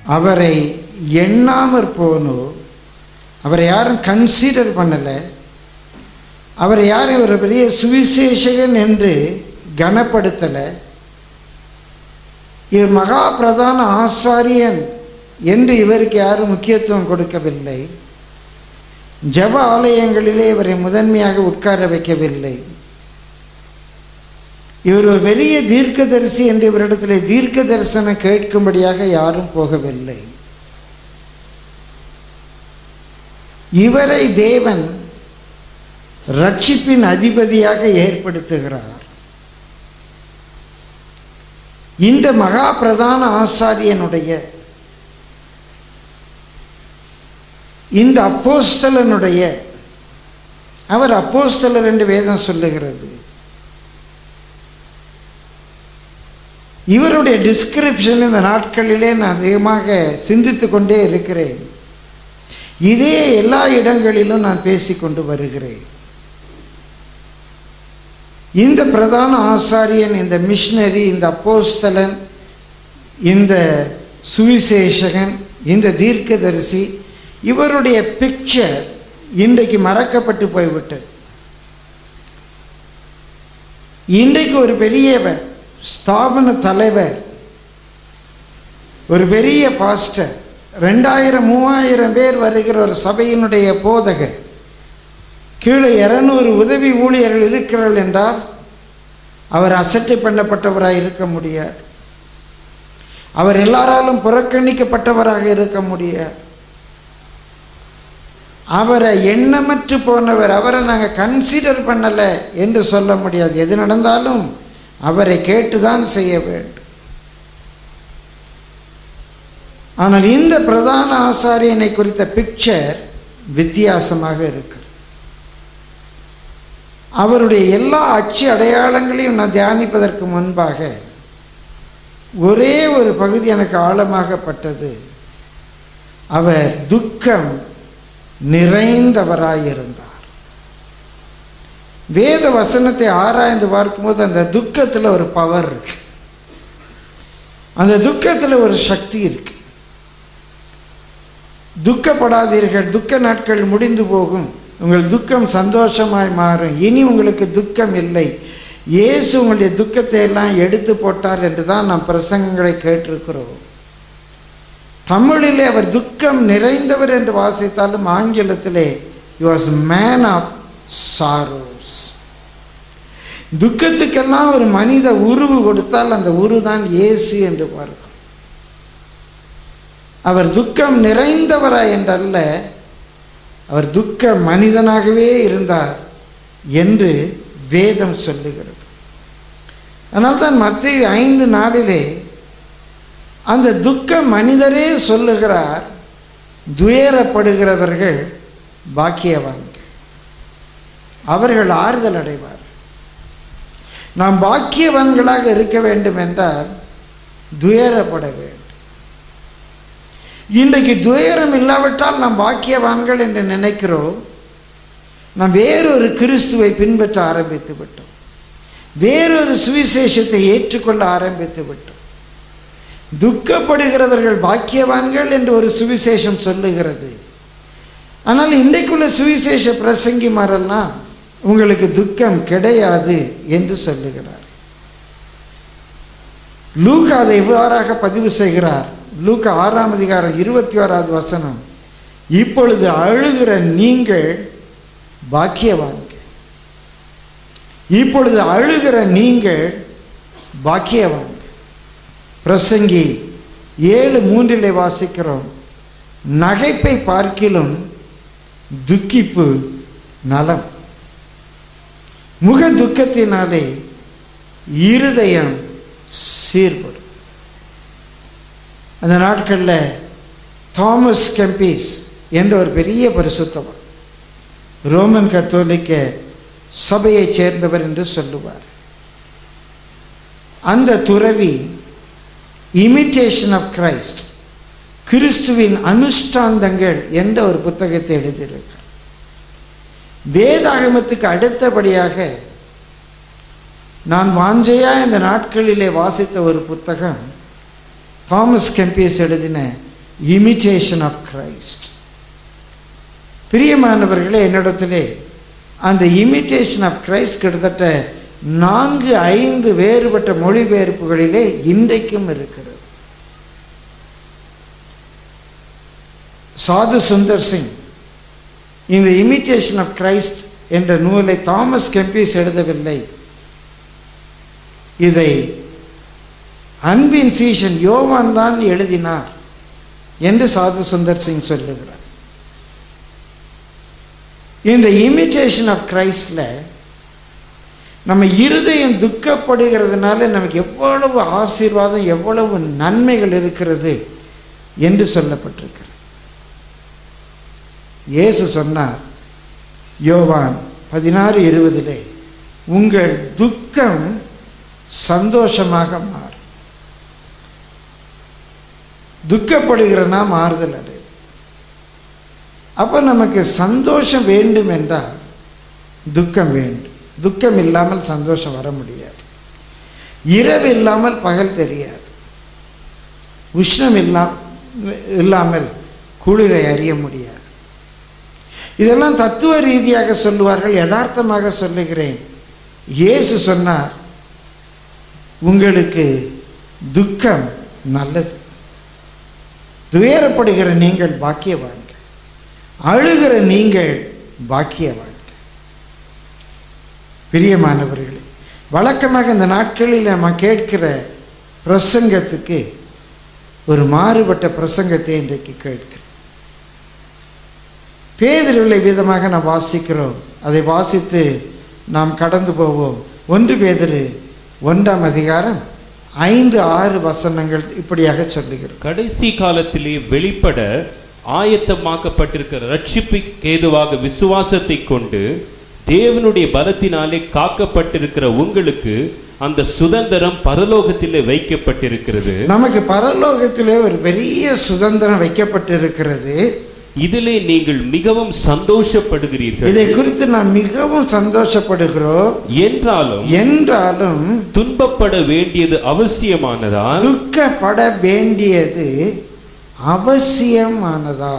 அவரை எண்ணாமற் போனோர், அவரை யாரும் கன்சிடர் பண்ணலை, அவரை யாரும் ஒரு பெரிய சுவிசேஷகன் என்று கனப்படுத்தலை, இவர் மகா பிரதான ஆசாரியன் என்று இவருக்கு யாரும் முக்கியத்துவம் கொடுக்கவில்லை, ஜெப ஆலயங்களிலே இவரை முதன்மையாக உட்கார வைக்கவில்லை, இவர் ஒரு பெரிய தீர்க்கதரிசி என்று இவரிடத்தில் தீர்க்க தரிசனம் கேட்கும்படியாக யாரும் போகவில்லை. இவரை தேவன் ரட்சிப்பின் அதிபதியாக ஏற்படுத்துகிறார். இந்த மகா பிரதான ஆசாரியனுடைய, இந்த அப்போஸ்தலனுடைய, அவர் அப்போஸ்தலர் என்று வேதம் சொல்லுகிறது, இவருடைய டிஸ்கிரிப்ஷன் இந்த நாட்களிலே நான் அதிகமாக சிந்தித்து கொண்டே இருக்கிறேன். இதே எல்லா இடங்களிலும் நான் பேசிக்கொண்டு வருகிறேன். இந்த பிரதான ஆசாரியன், இந்த மிஷனரி, இந்த அப்போஸ்தலன், இந்த சுவிசேஷகன், இந்த தீர்க்கதரிசி, இவருடைய பிக்சர் இன்றைக்கு மறக்கப்பட்டு போய்விட்டது. இன்றைக்கு ஒரு பெரிய ஸ்தாபன தலைவர், ஒரு பெரிய பாஸ்டர், 2000-3000 பேர் வருகிற ஒரு சபையினுடைய போதகர், கீழே 200 உதவி ஊழியர்கள் இருக்கிறார்கள் என்றால் அவர் அசட்டை பண்ணப்பட்டவராக இருக்க முடியாது. அவர் எல்லாராலும் புறக்கணிக்கப்பட்டவராக இருக்க முடியாது. அவரை எண்ணமற்று போனவர், அவரை நாங்கள் கன்சிடர் பண்ணலை என்று சொல்ல முடியாது. எது நடந்தாலும் அவரை கேட்டுதான் செய்ய வேண்டும். ஆனால் இந்த பிரதான ஆசாரியனை குறித்த பிக்சர் வித்தியாசமாக இருக்கு. அவருடைய எல்லா அச்சு அடையாளங்களையும் நான் தியானிப்பதற்கு முன்பாக ஒரே ஒரு பகுதி எனக்கு ஆழமாகப்பட்டது. அவர் துக்கம் நிறைந்தவராயிருந்தார். வேத வசனத்தை ஆராய்ந்து பார்க்கும்போது அந்த துக்கத்தில் ஒரு பவர் இருக்கு, அந்த துக்கத்தில் ஒரு சக்தி இருக்கு. துக்கப்படாதீர்கள், துக்க நாட்கள் முடிந்து போகும், உங்கள் துக்கம் சந்தோஷமாய் மாறும், இனி உங்களுக்கு துக்கம் இல்லை, இயேசு உங்களுடைய துக்கத்தை எல்லாம் எடுத்து போட்டார் என்று தான் நாம் பிரசங்கங்களை கேட்டிருக்கிறோம். தமிழிலே அவர் துக்கம் நிறைந்தவர் என்று வாசித்தாலும் ஆங்கிலத்திலே he was man of sorrows. துக்கத்துக்கெல்லாம் ஒரு மனித உருவு கொடுத்தால் அந்த உருதான் இயேசு என்று பார்க்கும். அவர் துக்கம் நிறைந்தவரா என்றல்ல, அவர் துக்க மனிதனாகவே இருந்தார் என்று வேதம் சொல்லுகிறது. அதனால்தான் மத்தேயு 5:4 அந்த துக்க மனிதரே சொல்லுகிறார், துயரப்படுகிறவர்கள் பாக்கியவான்கள், அவர்கள் ஆறுதல் அடைவார். நாம் பாக்கியவான்களாக இருக்க வேண்டும் என்றால் துயரப்பட வேண்டும். இன்றைக்கு துயரம் இல்லாவிட்டால் நாம் பாக்கியவான்கள் என்று நினைக்கிறோம். நாம் வேறொரு கிறிஸ்துவை பின்பற்ற ஆரம்பித்து விட்டோம், வேறொரு சுவிசேஷத்தை ஏற்றுக்கொள்ள ஆரம்பித்து விட்டோம். துக்கப்படுகிறவர்கள் பாக்கியவான்கள் என்று ஒரு சுவிசேஷம் சொல்லுகிறது. ஆனால் இன்றைக்குள்ள சுவிசேஷ பிரசங்கிமாரெல்லாம் உங்களுக்கு துக்கம் கிடையாது என்று சொல்லுகிறார். லூக்கா அதை இவ்வாறாக பதிவு செய்கிறார். லூக்கா 6:21 இப்பொழுது அழுகிற நீங்கள் பாக்கியவான்கள், இப்பொழுது அழுகிற நீங்கள் பாக்கியவான்கள். பிரசங்கி 7:3 வாசிக்கிறோம், நகைப்பை பார்க்கிலும் துக்கிப்பு நலம், முக துக்கத்தினாலே இருதயம் சீர்படும். அந்த நாட்களில் தாமஸ் கெம்பீஸ் என்ற ஒரு பெரிய பரிசுத்தவர், ரோமன் கத்தோலிக்க சபையைச் சேர்ந்தவர் என்று சொல்லுவார். அந்த துறவி இமிட்டேஷன் ஆஃப் கிரைஸ்ட், கிறிஸ்துவின் அனுஷ்டாந்தங்கள் என்ற ஒரு புத்தகத்தை எழுதியிருக்கிறார். வேதாகமத்துக்கு அடுத்தபடியாக நான் வாஞ்சையா இந்த நாட்களிலே வாசித்த ஒரு புத்தகம் தாமஸ் கெம்பீஸ் எழுதின இமிட்டேஷன் ஆஃப் கிரைஸ்ட். பிரியமானவர்களே, என்னிடத்திலே அந்த இமிட்டேஷன் ஆஃப் கிரைஸ்ட் கிட்டத்தட்ட 4-5 வேறுபட்ட மொழிபெயர்ப்புகளிலே இன்றைக்கும் இருக்கிறது. சாது சுந்தர் சிங் இந்த இமிட்டேஷன் ஆஃப் கிரைஸ்ட் என்ற நூலை தாமஸ் கெம்பிஸ் எழுதவில்லை. இதை அன்பின் சீஷன் யோவான் தான் எழுதினார் என்று சாது சுந்தர் சிங் சொல்லுகிறார். இந்த இமிட்டேஷன் ஆஃப் கிரைஸ்ட்ல நம்ம இருதயம் துக்கப்படுகிறதுனால நமக்கு எவ்வளவு ஆசீர்வாதம், எவ்வளவு நன்மைகள் இருக்கிறது என்று சொல்லப்பட்டிருக்கிறது. இயேசு சொன்னார் யோவான் 16:20, உங்கள் துக்கம் சந்தோஷமாக மாறும். துக்கப்படுகிறனா மாறுதல் அடையும். அப்போ நமக்கு சந்தோஷம் வேண்டும் என்றால் துக்கம் வேண்டும். துக்கம் இல்லாமல் சந்தோஷம் வர முடியாது. இரவு இல்லாமல் பகல் தெரியாது. உஷ்ணம் இல்லாமல் குளிரை அறிய முடியாது. இதெல்லாம் தத்துவ ரீதியாக சொல்லுவார்கள். யதார்த்தமாக சொல்லுகிறேன். இயேசு சொன்னார், உங்களுக்கு துக்கம் நல்லது. துயரப்படுகிற நீங்கள் பாக்கியவான்கள், அழுகிற நீங்கள் பாக்கியவான்கள். பிரியமானவர்களே, வழக்கமாக இந்த நாட்களில் நம்ம கேட்கிற பிரசங்கத்துக்கு ஒரு மாறுபட்ட பிரசங்கத்தை இன்றைக்கு கேட்கிறோம். பேதுருவின் விதமாக நாம் வாசிக்கிறோம். அதை வாசித்து நாம் கடந்து போவோம். 1 பேதுரு 1:5-6 இப்படியாக சொல்லுகிறது. கடைசி காலத்திலே வெளிப்பட ஆயத்தமாக்கப்பட்டிருக்கிற ரட்சிப்புக்கு ஏதுவாக விசுவாசத்தை கொண்டு தேவனுடைய பலத்தினாலே காக்கப்பட்டிருக்கிற உங்களுக்கு அந்த சுதந்திரம் பரலோகத்திலே வைக்கப்பட்டிருக்கிறது. நமக்கு பரலோகத்திலே ஒரு பெரிய சுதந்திரம் வைக்கப்பட்டிருக்கிறது. இதிலே நீங்கள் மிகவும் சந்தோஷப்படுகிறீர்கள். இதை குறித்து நாம் மிகவும் சந்தோஷப்படுகிறோம். என்றாலும் துன்பப்பட வேண்டியது அவசியமானதால், துக்கப்பட வேண்டியது அவசியமானதா,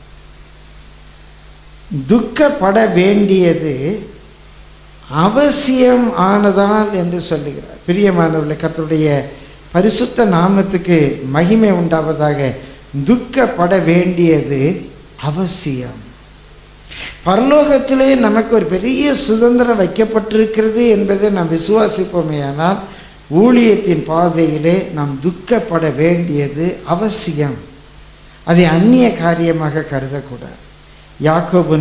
துக்கப்பட வேண்டியது அவசியம் ஆனதால் என்று சொல்லுகிறார். பிரியமானவர்களே, கர்த்தருடைய பரிசுத்த நாமத்துக்கு மகிமை உண்டாவதாக. துக்கப்பட வேண்டியது அவசியம். பரலோகத்திலே நமக்கு ஒரு பெரிய சுதந்திரம் வைக்கப்பட்டிருக்கிறது என்பதை நாம் விசுவாசிப்போமேயானால் ஊழியத்தின் பாதையிலே நாம் துக்கப்பட வேண்டியது அவசியம். அதை அந்நிய காரியமாக கருதக்கூடாது. யாக்கோபு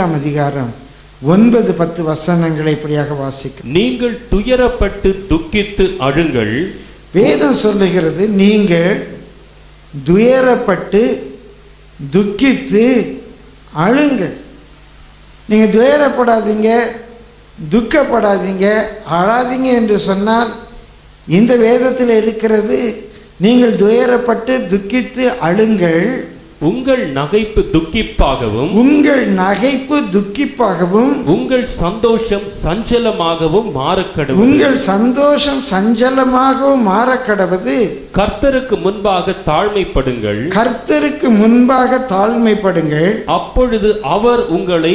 4:9-10 இப்படியாக வாசிக்கும். நீங்கள் துயரப்பட்டு துக்கித்து அழுங்கள். வேதம் சொல்லுகிறது, நீங்கள் துயரப்பட்டு துக்கித்து அழுங்கள். நீங்கள் துயரப்படாதீங்க, துக்கப்படாதீங்க, அழாதீங்க என்று சொன்னால் இந்த வேதத்தில் இருக்கிறது. நீங்கள் துயரப்பட்டு துக்கித்து அழுங்கள். உங்கள் நகைப்பு துக்கிப்பாகவும் உங்கள் சந்தோஷம் சஞ்சலமாகவும் மாறக்கடவது. கர்த்தருக்கு முன்பாக தாழ்மைப்படுங்கள். அப்பொழுது அவர் உங்களை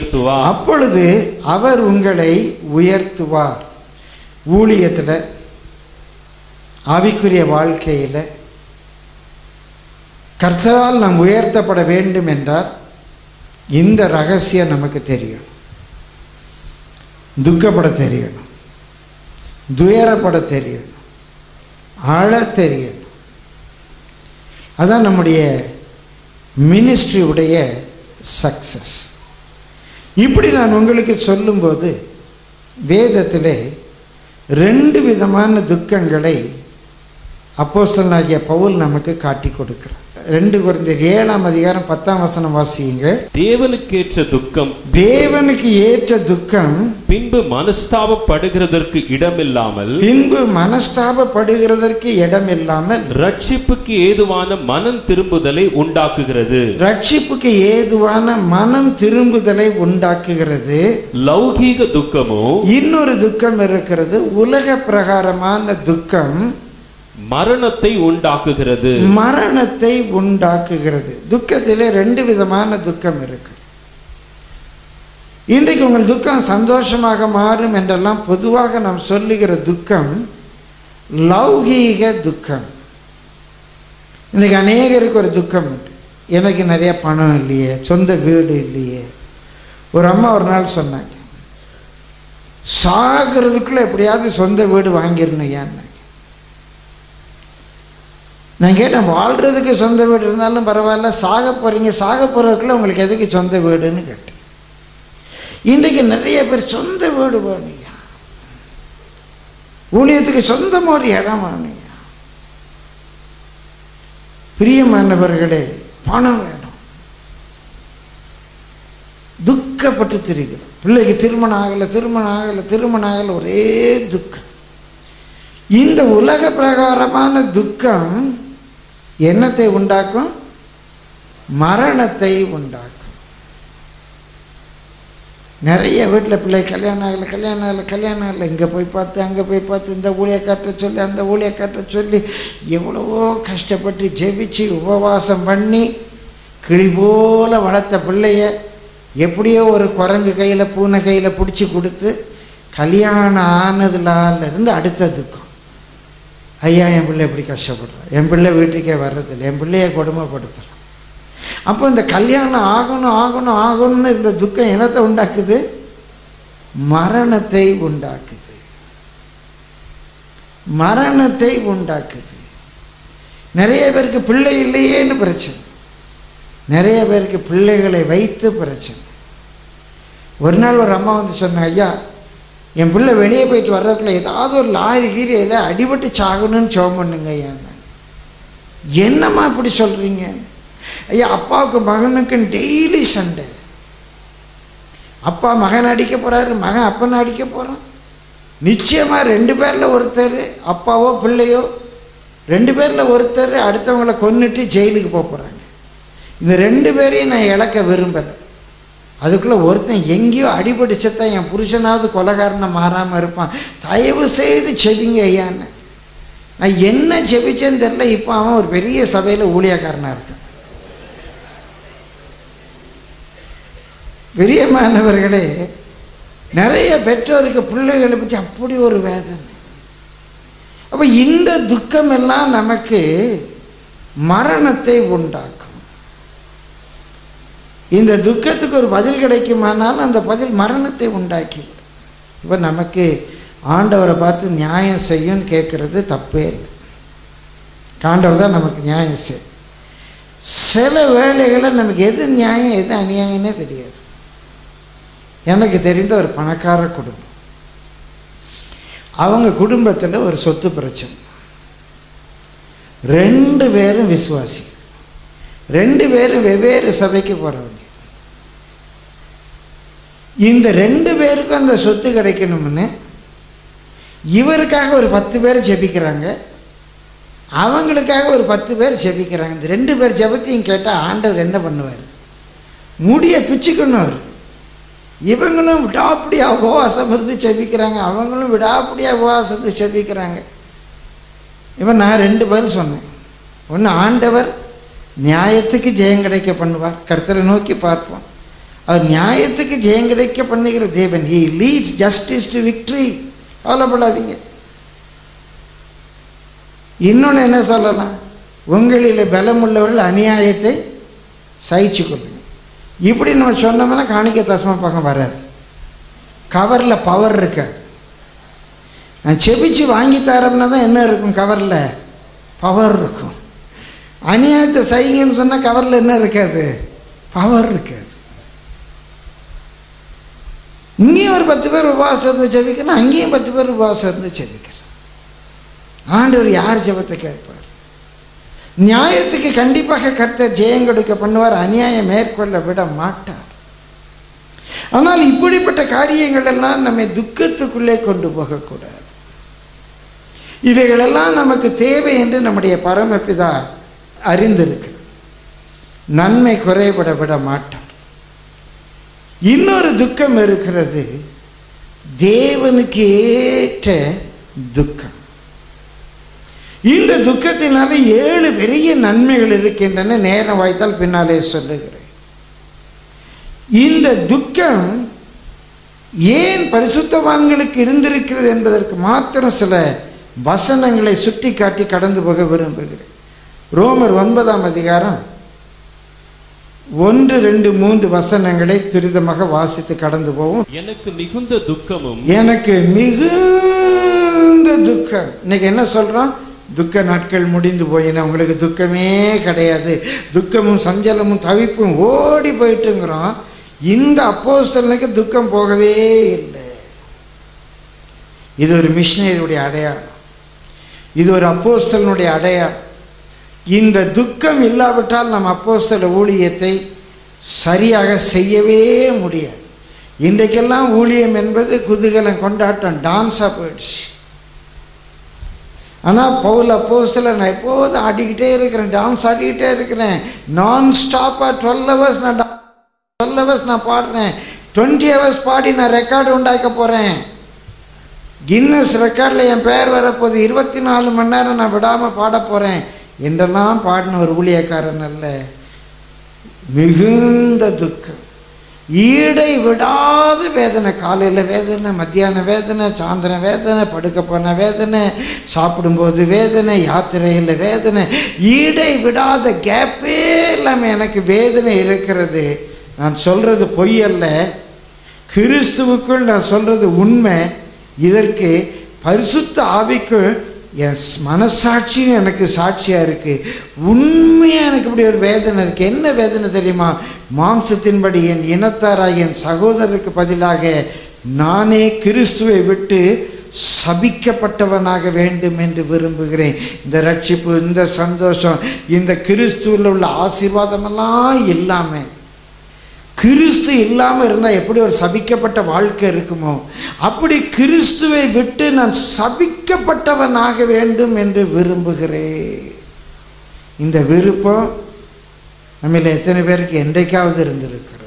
உயர்த்துவார். ஊழியத்தில், ஆவிக்குரிய வாழ்க்கையில் கர்த்தரால் நாம் உயர்த்தப்பட வேண்டும் என்றால் இந்த ரகசியம் நமக்கு தெரியும். துக்கப்பட தெரியணும், துயரப்பட தெரியணும், அழ தெரியணும். அதான் நம்முடைய மினிஸ்ட்ரியுடைய சக்சஸ். இப்படி நான் உங்களுக்கு சொல்லும்போது வேதத்திலே 2 விதமான துக்கங்களை அப்போஸ்தலனாகிய பவுல் நமக்கு காட்டி கொடுக்கிறார். 2 கொரிந்தியர் 7:10 வாசியுங்க. தேவனுக்கு ஏற்ற துக்கம் பின்பு மனஸ்தாபப்படுகிறதற்கு இடமில்லாமல் ரட்சிப்புக்கு ஏதுவான மனம் திரும்புதலை உண்டாக்குகிறது. லௌகீக துக்கமோ, இன்னொரு துக்கம் இருக்கிறது, உலக பிரகாரமான துக்கம். மரணத்தை உண்டாக்குகிறது. மரணத்தை உண்டாக்குகிறது. துக்கத்திலே ரெண்டு விதமான துக்கம் இருக்கு. இன்றைக்கு உங்கள் துக்கம் சந்தோஷமாக மாறும் என்றெல்லாம் பொதுவாக நாம் சொல்லுகிற துக்கம் லௌகீக துக்கம். இன்றைக்கி அநேகருக்கு ஒரு துக்கம் உண்டு. எனக்கு நிறைய பணம் இல்லையே, சொந்த வீடு இல்லையே. ஒரு அம்மா ஒரு நாள் சொன்னாங்க, சாகிறதுக்குள்ளே எப்படியாவது சொந்த வீடு வாங்கிடணும். ஏன்னு நான் கேட்டேன், வாழ்கிறதுக்கு சொந்த வீடு இருந்தாலும் பரவாயில்ல, சாக போகிறீங்க, சாக போகிறதுக்குள்ள உங்களுக்கு எதுக்கு சொந்த வீடுன்னு கேட்டேன். இன்றைக்கு நிறைய பேர் சொந்த வீடு வேணுங்க, ஊழியத்துக்கு சொந்தமாக ஒரு இடம் வேணுங்க. பிரியமானவர்களே, பணம் வேணும். துக்கப்பட்டு திரிகிறோம். பிள்ளைக்கு திருமணம் ஆகலை, ஒரே துக்கம். இந்த உலக பிரகாரமான துக்கம் என்னத்தை உண்டாக்கும்? மரணத்தை உண்டாக்கும். நிறைய வீட்டில் பிள்ளை கல்யாணம் ஆகலை, இங்கே போய் பார்த்து அங்கே போய் பார்த்து, இந்த ஊழியக்காற்ற சொல்லி அந்த ஊழியக்காற்ற சொல்லி எவ்வளவோ கஷ்டப்பட்டு ஜெபிச்சு உபவாசம் பண்ணி கிளி போல வளர்த்த பிள்ளைய எப்படியோ ஒரு குரங்கு கையில் பூனை கையில் பிடிச்சி கொடுத்து கல்யாணம் ஆனதுலேருந்து அடுத்த துக்கம். ஐயா, என் பிள்ளை எப்படி கஷ்டப்படுறான், என் பிள்ளை வீட்டுக்கே வர்றதில்லை, என் பிள்ளையை கொடுமைப்படுத்துகிறான். அப்போ இந்த கல்யாணம் ஆகணும்னு இந்த துக்கம் என்னத்தை உண்டாக்குது? மரணத்தை உண்டாக்குது. மரணத்தை உண்டாக்குது. நிறைய பேருக்கு பிள்ளை இல்லையேன்னு பிரச்சனை, நிறைய பேருக்கு பிள்ளைகளை வைத்து பிரச்சனை. ஒரு நாள் ஒரு அம்மா வந்து சொன்னாங்க, ஐயா, என் பிள்ளை வெளியே போயிட்டு வர்றதுக்குள்ள ஏதாவது ஒரு லாரி கீரையில் அடிபட்டு சாகணும்னு சோம் பண்ணுங்க ஐயா. என்னம்மா இப்படி சொல்கிறீங்க? ஐயா, அப்பாவுக்கு மகனுக்கும் டெய்லி சண்டை. அப்பா மகன் அடிக்க போகிறாரு, மகன் அப்பனை அடிக்க போகிறான். நிச்சயமாக ரெண்டு பேரில் ஒருத்தர், அப்பாவோ பிள்ளையோ ரெண்டு பேரில் ஒருத்தர் அடுத்தவங்களை கொன்னுட்டு ஜெயிலுக்கு போக போகிறாங்க. இந்த ரெண்டு பேரையும் நான் இழக்க விரும்பலை. அதுக்குள்ளே ஒருத்தன் எங்கேயோ அடிபடிச்சத்தான் என் புருஷனாவது கொலைகாரனை மாறாமல் இருப்பான், தயவு செய்து செபிங்க ஐயான்னு. நான் என்ன செபிச்சேன்னு தெரில. இப்போ அவன் ஒரு பெரிய சபையில் ஊழியக்காரனாக இருக்கான். பிரியமானவர்களே, நிறைய பெற்றோருக்கு பிள்ளைகளை பற்றி அப்படி ஒரு வேதனை. அப்போ இந்த துக்கம் எல்லாம் நமக்கு மரணத்தை உண்டாக்கும். இந்த துக்கத்துக்கு ஒரு பதில் கிடைக்குமானால் அந்த பதில் மரணத்தை உண்டாக்கிவிடும். இப்போ நமக்கு ஆண்டவரை பார்த்து நியாயம் செய்யும்னு கேட்குறது தப்பே இல்லை. ஆண்டவர் தான் நமக்கு நியாயம் செய்யும். சில வேளைகளில் நமக்கு எது நியாயம் எது அநியாயம்னே தெரியாது. எனக்கு தெரிந்த ஒரு பணக்கார குடும்பம், அவங்க குடும்பத்தில் ஒரு சொத்து பிரச்சனை. ரெண்டு பேரும் விசுவாசி, ரெண்டு பேரும் வெவ்வேறு சபைக்கு போகிறவங்க. இந்த ரெண்டு பேருக்கும் அந்த சொத்து கிடைக்கணும்னு இவருக்காக ஒரு 10 பேர் ஜெபிக்கிறாங்க, அவங்களுக்காக ஒரு 10 பேர் ஜெபிக்கிறாங்க. இந்த ரெண்டு பேர் ஜெபத்தையும் கேட்டால் ஆண்டவர் என்ன பண்ணுவார்? முடிய பிச்சுக்கணும். அவர் இவங்களும் விடாப்படியாக உபவாசம் இருந்து ஜெபிக்கிறாங்க, அவங்களும் விடாப்படியாக உபவாசத்து ஜெபிக்கிறாங்க. இப்போ நான் 2 பதில் சொன்னேன். ஒன்று, ஆண்டவர் நியாயத்துக்கு ஜெயம் கிடைக்க பண்ணுவார், கர்த்தரை நோக்கி பார்ப்போம். அவர் நியாயத்துக்கு ஜெயம் கிடைக்க பண்ணுகிற தேவன். He leads justice to victory. கவலைப்படாதீங்க. இன்னொன்று என்ன சொல்லலாம்? உங்களில் பலம் உள்ளவர்கள் அநியாயத்தை சகிச்சு கொள்ளுங்க. இப்படி நம்ம சொன்னோம்னா காணிக்க தஸ்மா பக்கம் வராது, கவரில் பவர் இருக்காது. நான் செபிச்சு வாங்கி தரேன்னா தான் என்ன இருக்கும்? கவரில் பவர் இருக்கும். அநியாயத்தை செய்யுங்கன்னு சொன்னால் கவரில் என்ன இருக்காது? பவர் இருக்காது. இங்கேயும் ஒரு 10 பேர் உபவாசம் இருந்து ஜெபிக்கணும், அங்கேயும் 10 பேர் உபவாசம் இருந்து ஜெபிக்கிறேன். ஆண்டவர் யார் ஜெபத்தை கேட்பார்? நியாயத்துக்கு கண்டிப்பாக கர்த்தர் ஜெயம் கொடுக்க பண்ணுவார், அநியாயம் மேற்கொள்ள விட மாட்டார். ஆனால் இப்படிப்பட்ட காரியங்கள் எல்லாம் நம்மை துக்கத்துக்குள்ளே கொண்டு போகக்கூடாது. இவைகளெல்லாம் நமக்கு தேவை என்று நம்முடைய பரமபிதா அறிந்திருக்கு. நன்மை குறைபட விட மாட்டார். இன்னொரு துக்கம் இருக்கிறது, தேவனுக்கு ஏற்ற துக்கம். இந்த துக்கத்தினால 7 பெரிய நன்மைகள் இருக்கின்றன. நேரம் வாய்த்தால் பின்னாலே சொல்லுகிறேன். இந்த துக்கம் ஏன் பரிசுத்தவான்களுக்கு இருந்திருக்கிறது என்பதற்கு மாத்திரம் சில வசனங்களை சுட்டி காட்டி கடந்து போக விரும்புகிறேன். ரோமர் 9ஆம் அதிகாரம் 1, 2, 3 வசனங்களை துரிதமாக வாசித்து கடந்து போவோம். எனக்கு மிகுந்த துக்கமும் துக்கம். இன்னைக்கு என்ன சொல்றோம்? துக்க நாட்கள் முடிந்து போயின, உங்களுக்கு துக்கமே கிடையாது, துக்கமும் சஞ்சலமும் தவிப்பும் ஓடி போயிட்டுங்கிறோம். இந்த அப்போஸ்தலனுக்கு துக்கம் போகவே இல்லை. இது ஒரு மிஷனரியுடைய அடையாளம், இது ஒரு அப்போஸ்தலனுடைய அடையாளம். இந்த துக்கம் இல்லாவிட்டால் நம் அப்போஸ்தல ஊழியத்தை சரியாக செய்யவே முடியாது. இன்றைக்கெல்லாம் ஊழியம் என்பது குதூகலம், கொண்டாட்டம், டான்ஸாக போயிடுச்சு. ஆனால் பவுல் அப்போஸ்தலர், நான் எப்போதும் ஆடிக்கிட்டே இருக்கிறேன், டான்ஸ் ஆடிக்கிட்டே இருக்கிறேன், நான் ஸ்டாப்பாக 12 hours நான் 12 hours நான் பாடுறேன், 20 hours பாடி நான் ரெக்கார்டு உண்டாக்க போகிறேன், கின்னஸ் ரெக்கார்டில் என் பெயர் வரப்போகுது, 24 மணி நேரம் நான் விடாமல் பாட போகிறேன் என்றெல்லாம் பாடின ஒரு ஊழியக்காரன் அல்ல. மிகுந்த துக்கம், ஈடை விடாத வேதனை. காலையில் வேதனை, மத்தியான வேதனை, சாயந்தரம் வேதனை, படுக்க போன வேதனை, சாப்பிடும்போது வேதனை, யாத்திரையில் வேதனை, ஈடை விடாத கேப்பே இல்லாமல் எனக்கு வேதனை இருக்கிறது. நான் சொல்கிறது பொய் அல்ல, கிறிஸ்துவுக்குள் நான் சொல்கிறது உண்மை. இதற்கு பரிசுத்த ஆவிக்குள் என் மனசாட்சியும் எனக்கு சாட்சியாக இருக்குது. உண்மையாக எனக்கு இப்படி ஒரு வேதனை இருக்குது. என்ன வேதனை தெரியுமா? மாம்சத்தின்படி என் இனத்தாராக என் சகோதரருக்கு பதிலாக நானே கிறிஸ்துவை விட்டு சபிக்கப்பட்டவனாக வேண்டும் என்று விரும்புகிறேன். இந்த ரட்சிப்பு, இந்த சந்தோஷம், இந்த கிறிஸ்துவில் உள்ள ஆசீர்வாதமெல்லாம் இல்லாமல், கிறிஸ்து இல்லாமல் இருந்தால் எப்படி ஒரு சபிக்கப்பட்ட வாழ்க்கை இருக்குமோ, அப்படி கிறிஸ்துவை விட்டு நான் சபிக்கப்பட்டவனாக வேண்டும் என்று விரும்புகிறேன். இந்த விருப்பம் நம்மள எத்தனை பேருக்கு என்றைக்காவது இருந்திருக்கிறது?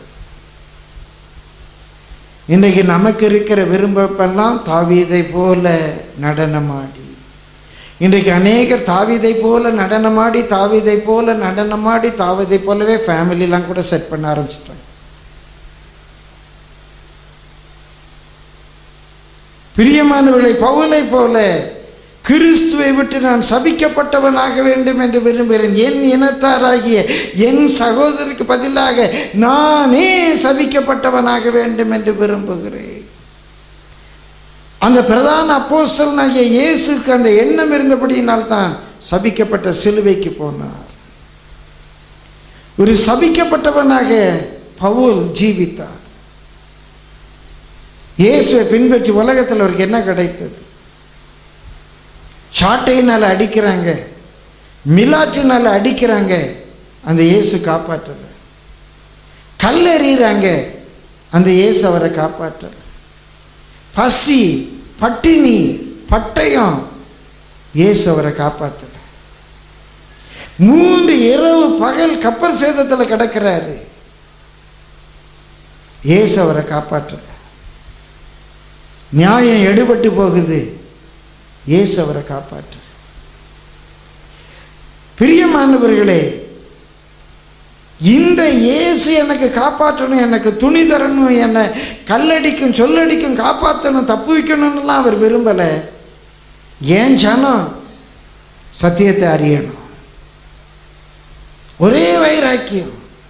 இன்றைக்கு நமக்கு இருக்கிற விருப்பெல்லாம் தாவீதை போல நடனமாடி, இன்றைக்கு அநேகர் தாவீதை போல நடனமாடி, தாவீதை போல நடனமாடி, தாவீதை போலவே ஃபேமிலிலாம் கூட செட் பண்ண ஆரம்பிச்சிட்டாங்க. பிரியமானவர்களை, பவுலை போல கிறிஸ்துவை விட்டு நான் சபிக்கப்பட்டவனாக வேண்டும் என்று விரும்புகிறேன். என் இனத்தாராகிய என் சகோதரருக்கு பதிலாக நானே சபிக்கப்பட்டவனாக வேண்டும் என்று விரும்புகிறேன். அந்த பிரதான அப்போஸ்தலனாகிய இயேசுக்கு அந்த எண்ணம் இருந்தபடியினால் தான் சபிக்கப்பட்ட சிலுவைக்கு போனார். ஒரு சபிக்கப்பட்டவனாக பவுல் ஜீவித்தார். இயேசுவை பின்பற்றி உலகத்தில் அவருக்கு என்ன கிடைத்தது? சாட்டையினால் அடிக்கிறாங்க, மிலாற்றினால் அடிக்கிறாங்க, அந்த இயேசு காப்பாற்றல. கல்லெறிகிறாங்க, அந்த இயேசு அவரை காப்பாற்றல. பசி, பட்டினி, பட்டயம், இயேசு அவரை காப்பாற்றல. 3 இரவு பகல் கப்பல் சேதத்தில் கிடக்கிறாரு, இயேசு அவரை காப்பாற்றல. நியாயம் எடுபட்டு போகுது, இயேசு அவரை காப்பாற்று. பிரியமானவர்களே, இந்த இயேசு எனக்கு காப்பாற்றணும், எனக்கு துணி தரணும், என்னை கல்லடிக்கும் சொல்லடிக்கும் காப்பாற்றணும், தப்பு வைக்கணும்னுலாம் அவர் விரும்பலை. ஏன் ஜனம் சத்தியத்தை அறியணும், ஒரே வைராக்கியம்.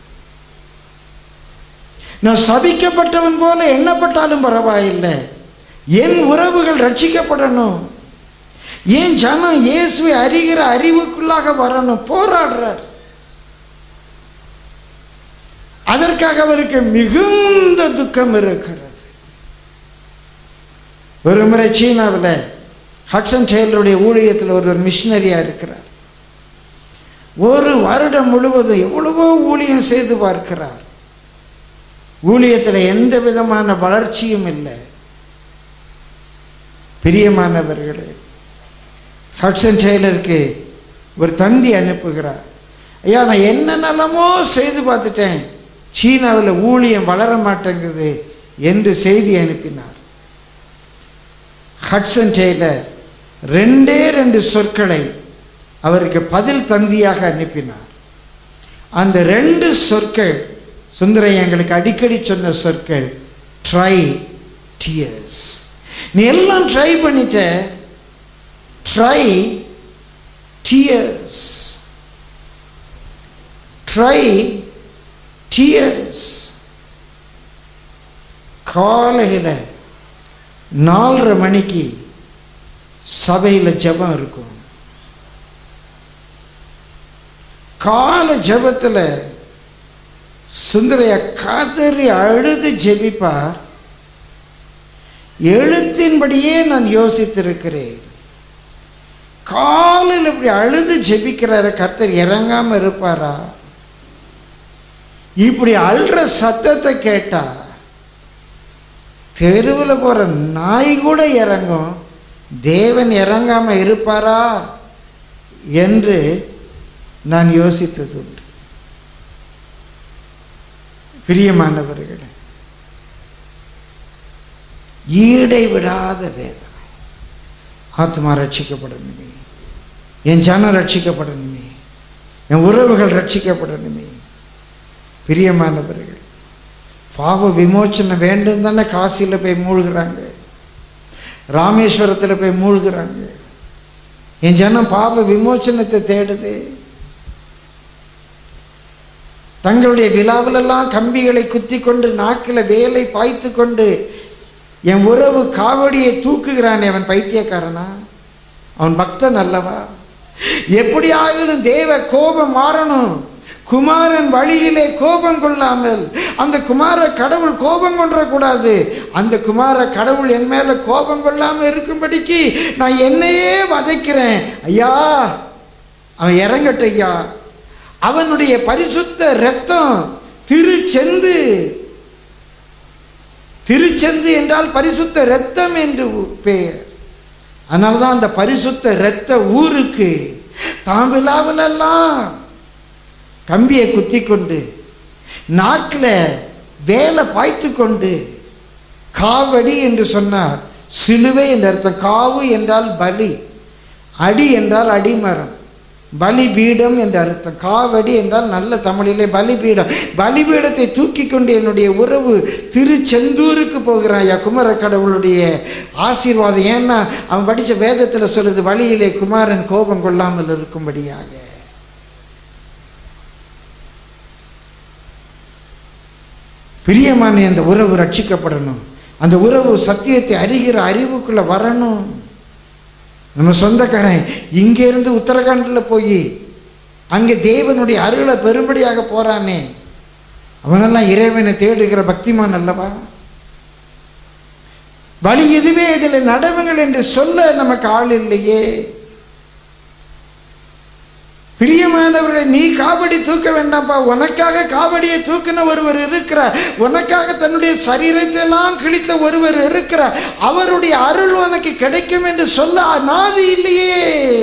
நான் சபிக்கப்பட்டவன் போல எண்ணப்பட்டாலும் பரவாயில்லை, என் உறவுகள் ரட்சிக்கப்படணும், என் ஜனம் இயேசுவை அறிகிற அறிவுக்குள்ளாக வரணும். போராடுறார். அதற்காக அவருக்கு மிகுந்த துக்கம் இருக்கிறது. ஒரு முறை சீனாவில் ஹட்சன் டெய்லருடைய ஊழியத்தில் ஒரு மிஷினரியா இருக்கிறார். 1 வருடம் முழுவதும் எவ்வளவோ ஊழியம் செய்து பார்க்கிறார். ஊழியத்தில் எந்த விதமான வளர்ச்சியும் இல்லை. பிரியமானவர்களே, ஹட்சன் டெய்லருக்கு ஒரு தந்தி அனுப்புகிறார். ஐயா, நான் என்னென்னமோ செய்து பார்த்துட்டேன், சீனாவில் ஊழியம் வளர மாட்டேங்குது என்று செய்தி அனுப்பினார். ஹட்சன் டெய்லர் 2 சொற்களை அவருக்கு பதில் தந்தியாக அனுப்பினார். அந்த 2 சொற்கள் சுந்தரையா எங்களுக்கு அடிக்கடி சொன்ன சொற்கள், ட்ரை டியர்ஸ். நீ எல்லாம் ட்ரை பண்ணிட்ட, ட்ரை டியர்ஸ், ட்ரை டியர்ஸ். காலையில் 4:30 மணிக்கு சபையில் ஜெபம் இருக்கும். கால ஜெபத்தில் சுந்தரையா கதறி அழுது ஜெபிப்பார். எழுத்தின்படியே நான் யோசித்திருக்கிறேன். காலையில் இப்படி அழுது ஜெபிக்கிறார, கர்த்தர் இறங்காம இருப்பாரா? இப்படி அழுற சத்தத்தை கேட்டா தெருவில் போற நாய் கூட இறங்கும். தேவன் இறங்காம இருப்பாரா என்று நான் யோசித்தது உண்டு. பிரியமானவர்களே, ஈடை விடாத வேதனை. ஆத்மா ரட்சிக்கப்படணுமே, என் ஜனம் ரட்சிக்கப்படணுமே, என் உறவுகள் ரட்சிக்கப்படணுமே. பிரியமானவர்கள், பாவ விமோச்சனை வேண்டும் தானே காசியில் போய் மூழ்கிறாங்க, ராமேஸ்வரத்தில் போய் மூழ்கிறாங்க. என் ஜனம் பாவ விமோச்சனத்தை தேடுது. தங்களுடைய விழாவிலெல்லாம் கம்பிகளை குத்தி கொண்டு, நாக்கில் வேலை பாய்த்து கொண்டு என் உறவு காவடியை தூக்குகிறானே, அவன் பைத்தியக்காரனா? அவன் பக்தன் அல்லவா? எப்படி ஆகிலும் தேவ கோபம் மாறணும். குமாரன் வழியிலே கோபம் கொள்ளாமல், அந்த குமார கடவுள் கோபம் கொண்டக்கூடாது. அந்த குமார கடவுள் என் மேல கோபம் கொள்ளாமல் இருக்கும்படிக்கு நான் என்னையே வதைக்கிறேன். ஐயா, அவன் இறங்கட்டும் ஐயா. அவனுடைய பரிசுத்த இரத்தம் திருச்செந்து, திருச்செந்து என்றால் பரிசுத்த இரத்தம் என்று பெயர். அதனால்தான் அந்த பரிசுத்த இரத்த ஊருக்கு தாம் விழாவிலெல்லாம் கம்பியை குத்தி கொண்டு, நாக்கில் வேலை பாய்த்து கொண்டு, காவடி என்று சொன்னார். சிலுவை என்ற அர்த்தம். காவு என்றால் பலி, அடி என்றால் அடிமரம், பலிபீடம் என்ற அர்த்தம். காவடி என்றால் நல்ல தமிழிலே பலிபீடம். பலிபீடத்தை தூக்கி கொண்டு என்னுடைய உறவு திருச்செந்தூருக்கு போகிறான். யா குமார கடவுளுடைய ஆசீர்வாதம். ஏன்னா அவன் படித்த வேதத்தில் சொல்லுது, வழியிலே குமாரன் கோபம் கொள்ளாமல் இருக்கும்படியாக. பிரியமான அந்த உறவு ரட்சிக்கப்படணும். அந்த உறவு சத்தியத்தை அறிகிற அறிவுக்குள்ள வரணும். நம்ம சொந்தக்காரன் இங்கேருந்து உத்தரகாண்டில் போய் அங்கே தேவனுடைய அருளை பெரும்படியாக போறானே, அவனெல்லாம் இறைவனை தேடுகிற பக்திமான் அல்லவா? வழி எதுவே இதில் நடவுங்கள் என்று சொல்ல நமக்கு ஆள் இல்லையே. பிரியமானவர்களை, நீ காவடி தூக்க வேண்டாம்ப்பா. உனக்காக காவடியை தூக்கின ஒருவர் இருக்கிறார். உனக்காக தன்னுடைய சரீரத்தை எல்லாம் கிழித்த ஒருவர் இருக்கிறார். அவருடைய அருள் உனக்கு கிடைக்கும் என்று சொல்ல நாதி இல்லையே.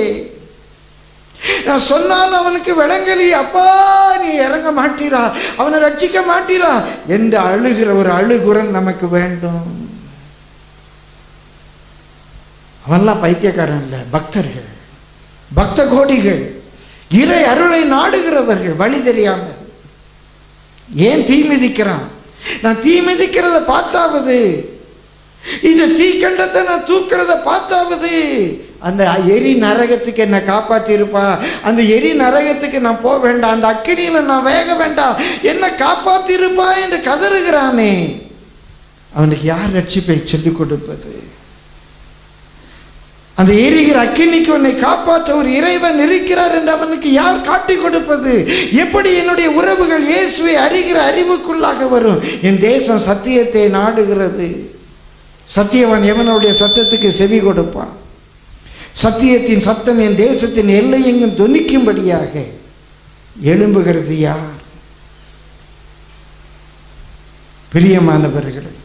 நான் சொன்னாலும் அவனுக்கு விளங்கலி. அப்பா, நீ இறங்க மாட்டீரா, அவனை ரட்சிக்க மாட்டீரா என்று அழுகிற ஒரு அழுகுரல் நமக்கு வேண்டும். அவன்லாம் பைத்தியக்காரன் இல்லை, பக்தர்கள், பக்த கோடிகள், இறை அருளை நாடுகிறவர்கள். வழி தெரியாமல் ஏன் தீ மிதிக்கிறான்? நான் தீ மிதிக்கிறத பார்த்தாவது, இந்த தீக்கண்டத்தை நான் தூக்கிறத பார்த்தாவது அந்த எரி நரகத்துக்கு என்னை காப்பாற்றிருப்பா. அந்த எரி நரகத்துக்கு நான் போக வேண்டாம், அந்த அக்கினியில் நான் வேக வேண்டாம், என்னை காப்பாற்றிருப்பா என்று கதறுகிறானே, அவனுக்கு யார் ரட்சிப்பை சொல்லிக் கொடுப்பது? அந்த எரிகிற அக்கினிக்கு உன்னை காப்பாற்ற ஒரு இறைவன் இருக்கிறார் என்று அவனுக்கு யார் காட்டி கொடுப்பது? எப்படி என்னுடைய உறவுகள் இயேசுவை அறிகிற அறிவுக்குள்ளாக வரும்? என் தேசம் சத்தியத்தை நாடுகிறது. சத்தியவான் எவனுடைய சத்தத்துக்கு செவி கொடுப்பான்? சத்தியத்தின் சத்தம் என் தேசத்தின் எல்லை எங்கும் தொனிக்கும்படியாக எழும்புகிறது யார்? பிரியமானவர்களே,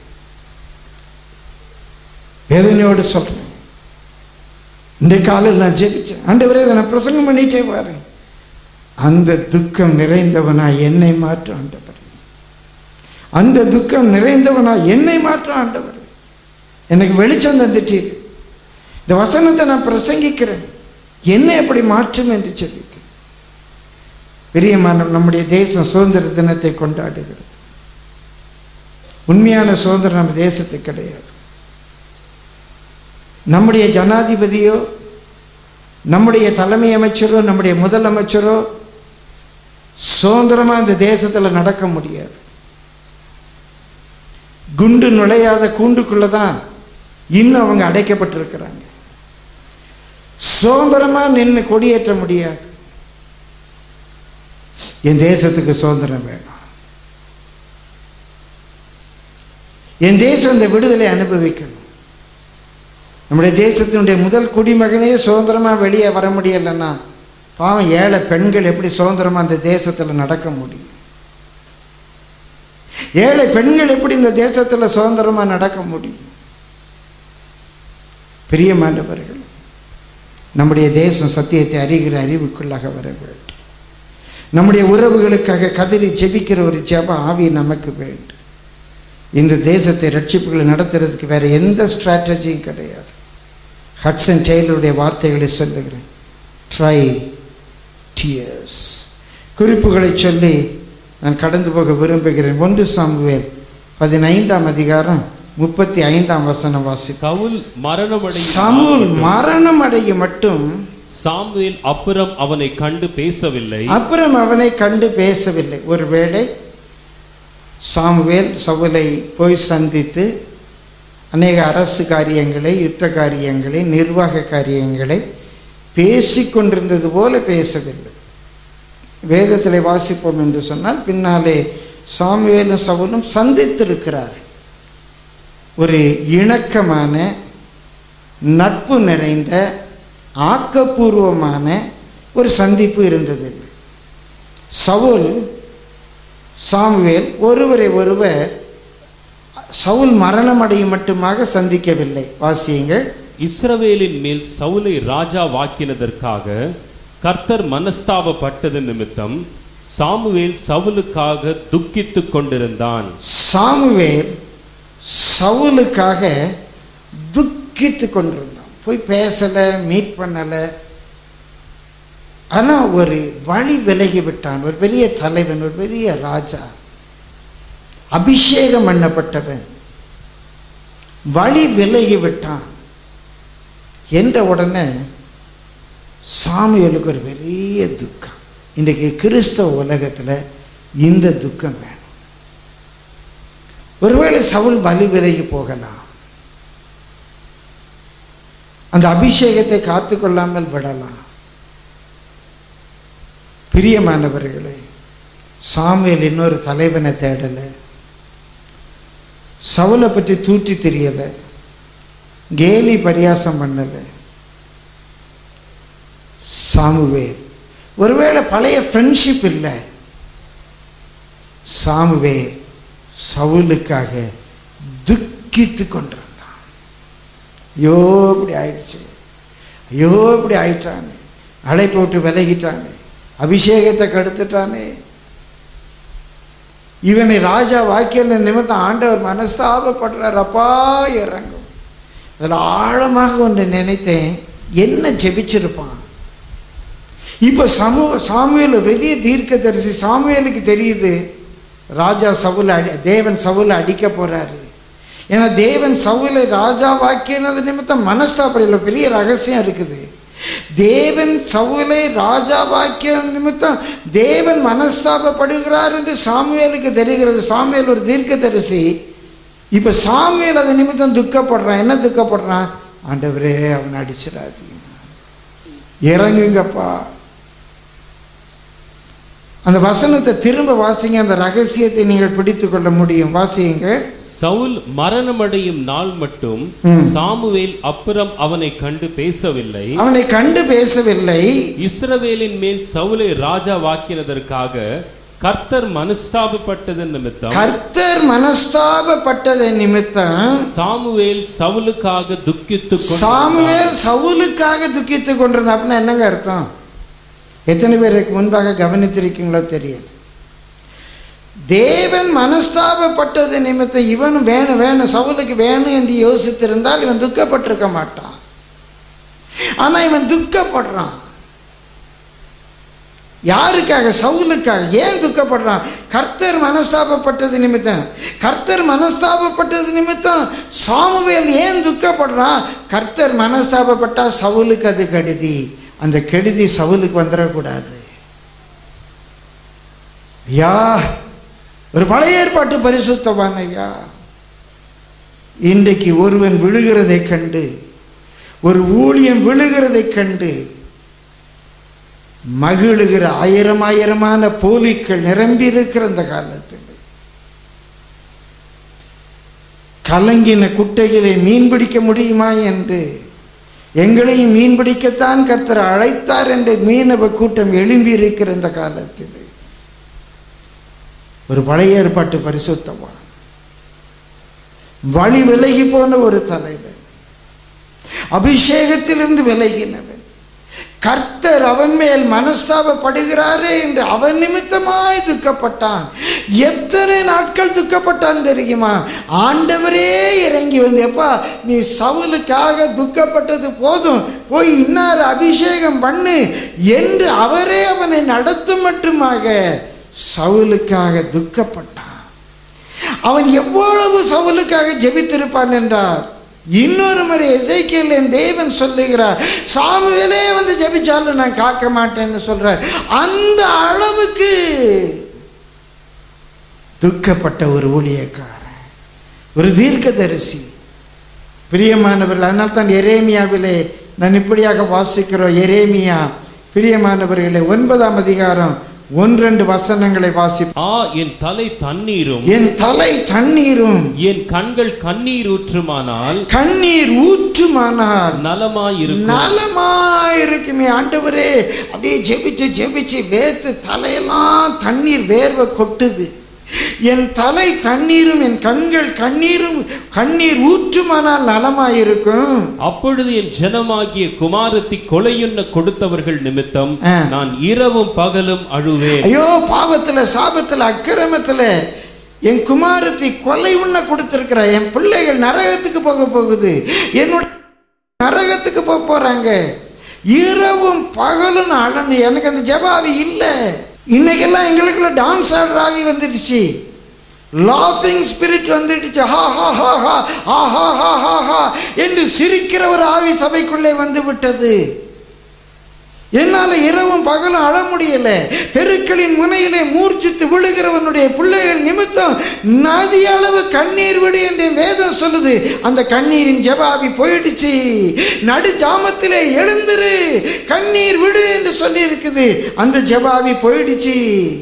வேதனையோடு சொல்றேன். இந்த காலையில் நான் ஜெபிச்சேன், ஆண்டவரே இதை நான் பிரசங்கம் பண்ணிட்டே வரேன். அந்த துக்கம் நிறைந்தவனா என்னை மாற்ற ஆண்டவர், அந்த துக்கம் நிறைந்தவனா என்னை மாற்ற ஆண்டவர். எனக்கு வெளிச்சம் தந்துட்டீர். இந்த வசனத்தை நான் பிரசங்கிக்கிறேன். என்ன எப்படி மாற்றும் என்று சொல்லித்து பிரியமான நம்முடைய தேசம் சுதந்திர தினத்தை கொண்டாடுகிறது. உண்மையான சுதந்திரம் நம்ம தேசத்துக்கு கிடையாது. நம்முடைய ஜனாதிபதியோ நம்முடைய தலைமை அமைச்சரோ நம்முடைய முதலமைச்சரோ சுதந்திரமாக இந்த தேசத்தில் நடக்க முடியாது. குண்டு நுழையாத கூண்டுக்குள்ள தான் இன்னும் அவங்க அடைக்கப்பட்டிருக்கிறாங்க. சுதந்திரமாக நின்று கொடியேற்ற முடியாது. என் தேசத்துக்கு சுதந்திரம் வேணும். என் தேசம் இந்த விடுதலை அனுபவிக்கணும். நம்முடைய தேசத்தினுடைய முதல் குடிமகனே சுதந்திரமாக வெளியே வர முடியலைன்னா பாவம் ஏழை பெண்கள் எப்படி சுதந்திரமாக அந்த தேசத்தில் நடக்க முடியும்? ஏழை பெண்கள் எப்படி இந்த தேசத்தில் சுதந்திரமாக நடக்க முடியும்? பிரியமானவர்கள், நம்முடைய தேசம் சத்தியத்தை அறிகிற அறிவுக்குள்ளாக வர வேண்டும். நம்முடைய உறவுகளுக்காக கதறி ஜெபிக்கிற ஒரு ஜெப ஆவி நமக்கு வேண்டும். இந்த தேசத்தை ரட்சிப்புகளை நடத்துறதுக்கு வேற எந்த ஸ்ட்ராட்டஜியும் கிடையாது. ஹட்சன் டெய்லருடைய வார்த்தைகளை சொல்லுகிறேன். Dry tears. குறிப்புகளை சொல்லி நான் கடந்து போக விரும்புகிறேன். 1 சாமுவேல் 15ஆம் அதிகாரம் 35ஆம் வசனம் வாசி. சவுல் மரணம் அடைய மட்டும் சாமுவேல் அப்புறம் அவனை கண்டு பேசவில்லை. ஒருவேளை சாமுவேல் சவுலை போய் சந்தித்து அநேக அரசு காரியங்களை, யுத்த காரியங்களை, நிர்வாக காரியங்களை பேசிக்கொண்டிருந்தது போல பேசவில்லை. வேதத்தில் வாசிப்போம் என்று சொன்னால் பின்னாலே சாமுவேலும் சவுலும் சந்தித்திருக்கிறார். ஒரு இணக்கமான, நட்பு நிறைந்த, ஆக்கப்பூர்வமான ஒரு சந்திப்பு இருந்தது. சவுல் சாமுவேல் ஒருவரை ஒருவர் சவுல் மரணம் அடையும் மட்டுமாக சந்திக்கவில்லை. வாசியுங்கள். இஸ்ரவேலின் மேல் சவுலை ராஜா வாக்கினதற்காக கர்த்தர் மனஸ்தாபப்பட்டது நிமித்தம் சாமுவேல் சவுலுக்காக துக்கித்துக் கொண்டிருந்தான். சாமுவேல் சவுலுக்காக துக்கித்துக் கொண்டிருந்தான். போய் பேசல, மீட் பண்ணல. ஆனால் ஒரு வழி விலகி விட்டான். ஒரு பெரிய தலைவன், ஒரு பெரிய ராஜா, அபிஷேகம் பண்ணப்பட்டவன் வழி விலகி விட்டான் என்ற உடனே சாமுவேலுக்கு ஒரு பெரிய துக்கம். இன்றைக்கு கிறிஸ்தவ உலகத்தில் இந்த துக்கம் வேணும். ஒருவேளை சவுல் வழி விலகி போகலாம், அந்த அபிஷேகத்தை காத்துக்கொள்ளாமல் விடலாம். பிரியமானவர்களே, சாமுவேல் இன்னொரு தலைவனை தேடலை, சவுலை பற்றி தூற்றி தெரியலை, கேலி பரியாசம் பண்ணலை. சாமுவேல் ஒருவேளை பழைய ஃப்ரெண்ட்ஷிப் இல்லை. சாமுவேல் சவுலுக்காக துக்கித்து கொண்டிருந்தான். ஐயோ இப்படி ஆயிடுச்சு, ஐயோ இப்படி ஆயிட்டானே, அழைப்பு விட்டு விலகிட்டானே, அபிஷேகத்தை கெடுத்துட்டானே, இவனை ராஜா வாக்கிய நிமித்தம் ஆண்டவர் மனஸ்தாபப்படுறார். அப்பா இறங்கும். அதில் ஆழமாக ஒன்று நினைத்தேன், என்ன ஜெபிச்சிருப்பான். இப்போ சாமுவேல் பெரிய தீர்க்கதரிசி. சாமுவேலுக்கு தெரியுது ராஜா சவுலை தேவன் சவுலை அடிக்க போறாரு. ஏன்னா தேவன் சவுலை ராஜா வாக்கியது நிமித்தம் மனஸ்தாபப்படல. பெரிய ரகசியம் இருக்குது. தேவன் சவுலை ராஜா வாக்கிய நிமித்தம் தேவன் மனஸ்தாபப்படுகிறார் என்று சாமுவேலுக்கு தெரிகிறது. சாமுவேல் ஒரு தீர்க்கதரிசி. இப்போ சாமுவேல் அது நிமித்தம் துக்கப்படுறான். என்ன துக்கப்படுறான்? ஆண்டவரே அவனை அடிச்சிடாதீங்க, இறங்குங்கப்பா. அந்த வசனத்தை திரும்ப வாசிங்க, அந்த ரகசியத்தை நீங்கள் பிடித்துக் கொள்ள முடியும். வாசியுங்க. சவுல் மரணமடையும் நாள் மட்டும் சாமுவேல் அப்புறம் அவனை கண்டு பேசவில்லை. இஸ்ரவேலின் மேல் சவுலை ராஜா வாக்கினதற்காக கர்த்தர் மனஸ்தாபப்பட்டது நிமித்தம் சாமுவேல் சவுலுக்காக துக்கித்துக் கொண்டிருந்தான். அப்படின்னா என்னங்க அர்த்தம்? எத்தனை பேருக்கு முன்பாக கவனித்திருக்கீங்களோ தெரியல. தேவன் மனஸ்தாபப்பட்டது நிமித்தம் இவன் வேணும் சவுலுக்கு வேணும் என்று யோசித்திருந்தால் இவன் துக்கப்பட்டிருக்க மாட்டான். ஆனா இவன் துக்கப்படுறான். யாருக்காக? சவுலுக்காக. ஏன் துக்கப்படுறான்? கர்த்தர் மனஸ்தாபப்பட்டது நிமித்தம். கர்த்தர் மனஸ்தாபப்பட்டது நிமித்தம் சாமுவேல் ஏன் துக்கப்படுறான்? கர்த்தர் மனஸ்தாபப்பட்டா சவுலுக்கு அது கெடுதி. அந்த கெடுதி சவுலுக்கு வந்துடக்கூடாது. ஐயா, ஒரு பழைய ஏற்பாட்டு பரிசுத்தவான் ஐயா, இன்றைக்கு ஒருவன் விழுகிறதை கண்டு, ஒரு ஊழியம் விழுகிறதை கண்டு மகிழுகிற ஆயிரமான போலிகள் நிரம்பி இருக்கிற இந்த காலத்தில் கலங்கின குட்டைகளை மீன் பிடிக்க முடியுமா என்று, எங்களையும் மீன் பிடிக்கத்தான் கர்த்தர் அழைத்தார் என்று மீனவ கூட்டம் எழும்பி இருக்கிற இந்த காலத்தில் ஒரு பழைய ஏற்பாட்டு பரிசுத்தவான், வழி விலகி போன ஒரு தலைவன், அபிஷேகத்திலிருந்து விலகினவன், கர்த்தர் அவன் மேல் மனஸ்தாபப்படுகிறாரே என்று அவன் நிமித்தமாய் துக்கப்பட்டான். எத்தனை நாட்கள் துக்கப்பட்டான் தெரியுமா? ஆண்டவரே இறங்கி வந்து, எப்பா நீ சவுலுக்காக துக்கப்பட்டது போதும், போய் இன்னார் அபிஷேகம் பண்ணு என்று அவரே அவனை நடத்தும் மட்டுமாக சவுலுக்காக துக்கப்பட்டான். அவன் எவ்வளவு சவுலுக்காக ஜெபித்திருப்பான் என்றார். இன்னொரு முறை எசேக்கியேல் என் தேவன் சொல்லுகிறார், சாமுவேலே வந்து ஜெபிச்சாலும் நான் காக்க மாட்டேன்னு சொல்றார். அந்த அளவுக்கு துக்கப்பட்ட ஒரு ஊழியக்காரன், ஒரு தீர்க்கதரிசி. பிரியமானவர்கள், அதனால் தான் எரேமியாவிலே நான் இப்படியாக வாசிக்கிறோம். எரேமியா பிரியமானவர்களே 9ஆம் அதிகாரம் 1-2 வசனங்களை வாசி. என் தலை தண்ணீரும், என் தலை தண்ணீரும், என் கண்கள் கண்ணீர் ஊற்றுமானால், கண்ணீர் ஊற்றுமானால் நலமாயிருக்கும். நலமாயிருக்குமே ஆண்டவரே. அப்படியே ஜெபிச்சு ஜெபிச்சு வேத்து தலையெல்லாம் தண்ணீர் வேர்வை கொட்டுது. என் தலை தண்ணீரும் என் கண்கள் கண்ணீர் ஊற்றுமானால் நலமாயிருக்கும். அப்பொழுது என் ஜனமாகிய குமாரத்தி கொலையுண்ண கொடுத்தவர்கள் நிமித்தம் நான் இரவும் பகலும் அழுவேன். ஐயோ, பாவத்துல சாபத்துல அக்கிரமத்துல என் குமாரத்தை கொலை உண்ண கொடுத்திருக்கிற என் பிள்ளைகள் நரகத்துக்கு போக போகுது, என்னோட நரகத்துக்கு போறாங்க. இரவும் பகலும் அழனு. எனக்கு அந்த ஜெபாவி இல்லை. இன்னைக்கெல்லாம் எங்களுக்குள்ள டான்ஸ் ஆடுற ஆவி வந்துடுச்சு, லாஃபிங் ஸ்பிரிட் வந்துடுச்சு. ஹா ஹா ஹா ஹா ஹா ஹா ஹா ஹா ஹா என்று சிரிக்கிற ஒரு ஆவி சபைக்குள்ளே வந்து விட்டது. என்னால் இரவும் பகலும் அழ முடியல. தெருக்களின் முனையிலே மூர்ச்சித்து விழுகிறவனுடைய பிள்ளைகள் நிமித்தம் நதி அளவு கண்ணீர் விடு என்று வேதம் சொல்லுது. அந்த கண்ணீரின் ஜெபாவி போயிடுச்சு. நடு ஜாமத்திலே எழுந்திரு, கண்ணீர் விடு என்று சொல்லி இருக்குது. அந்த ஜெபாவி போயிடுச்சு.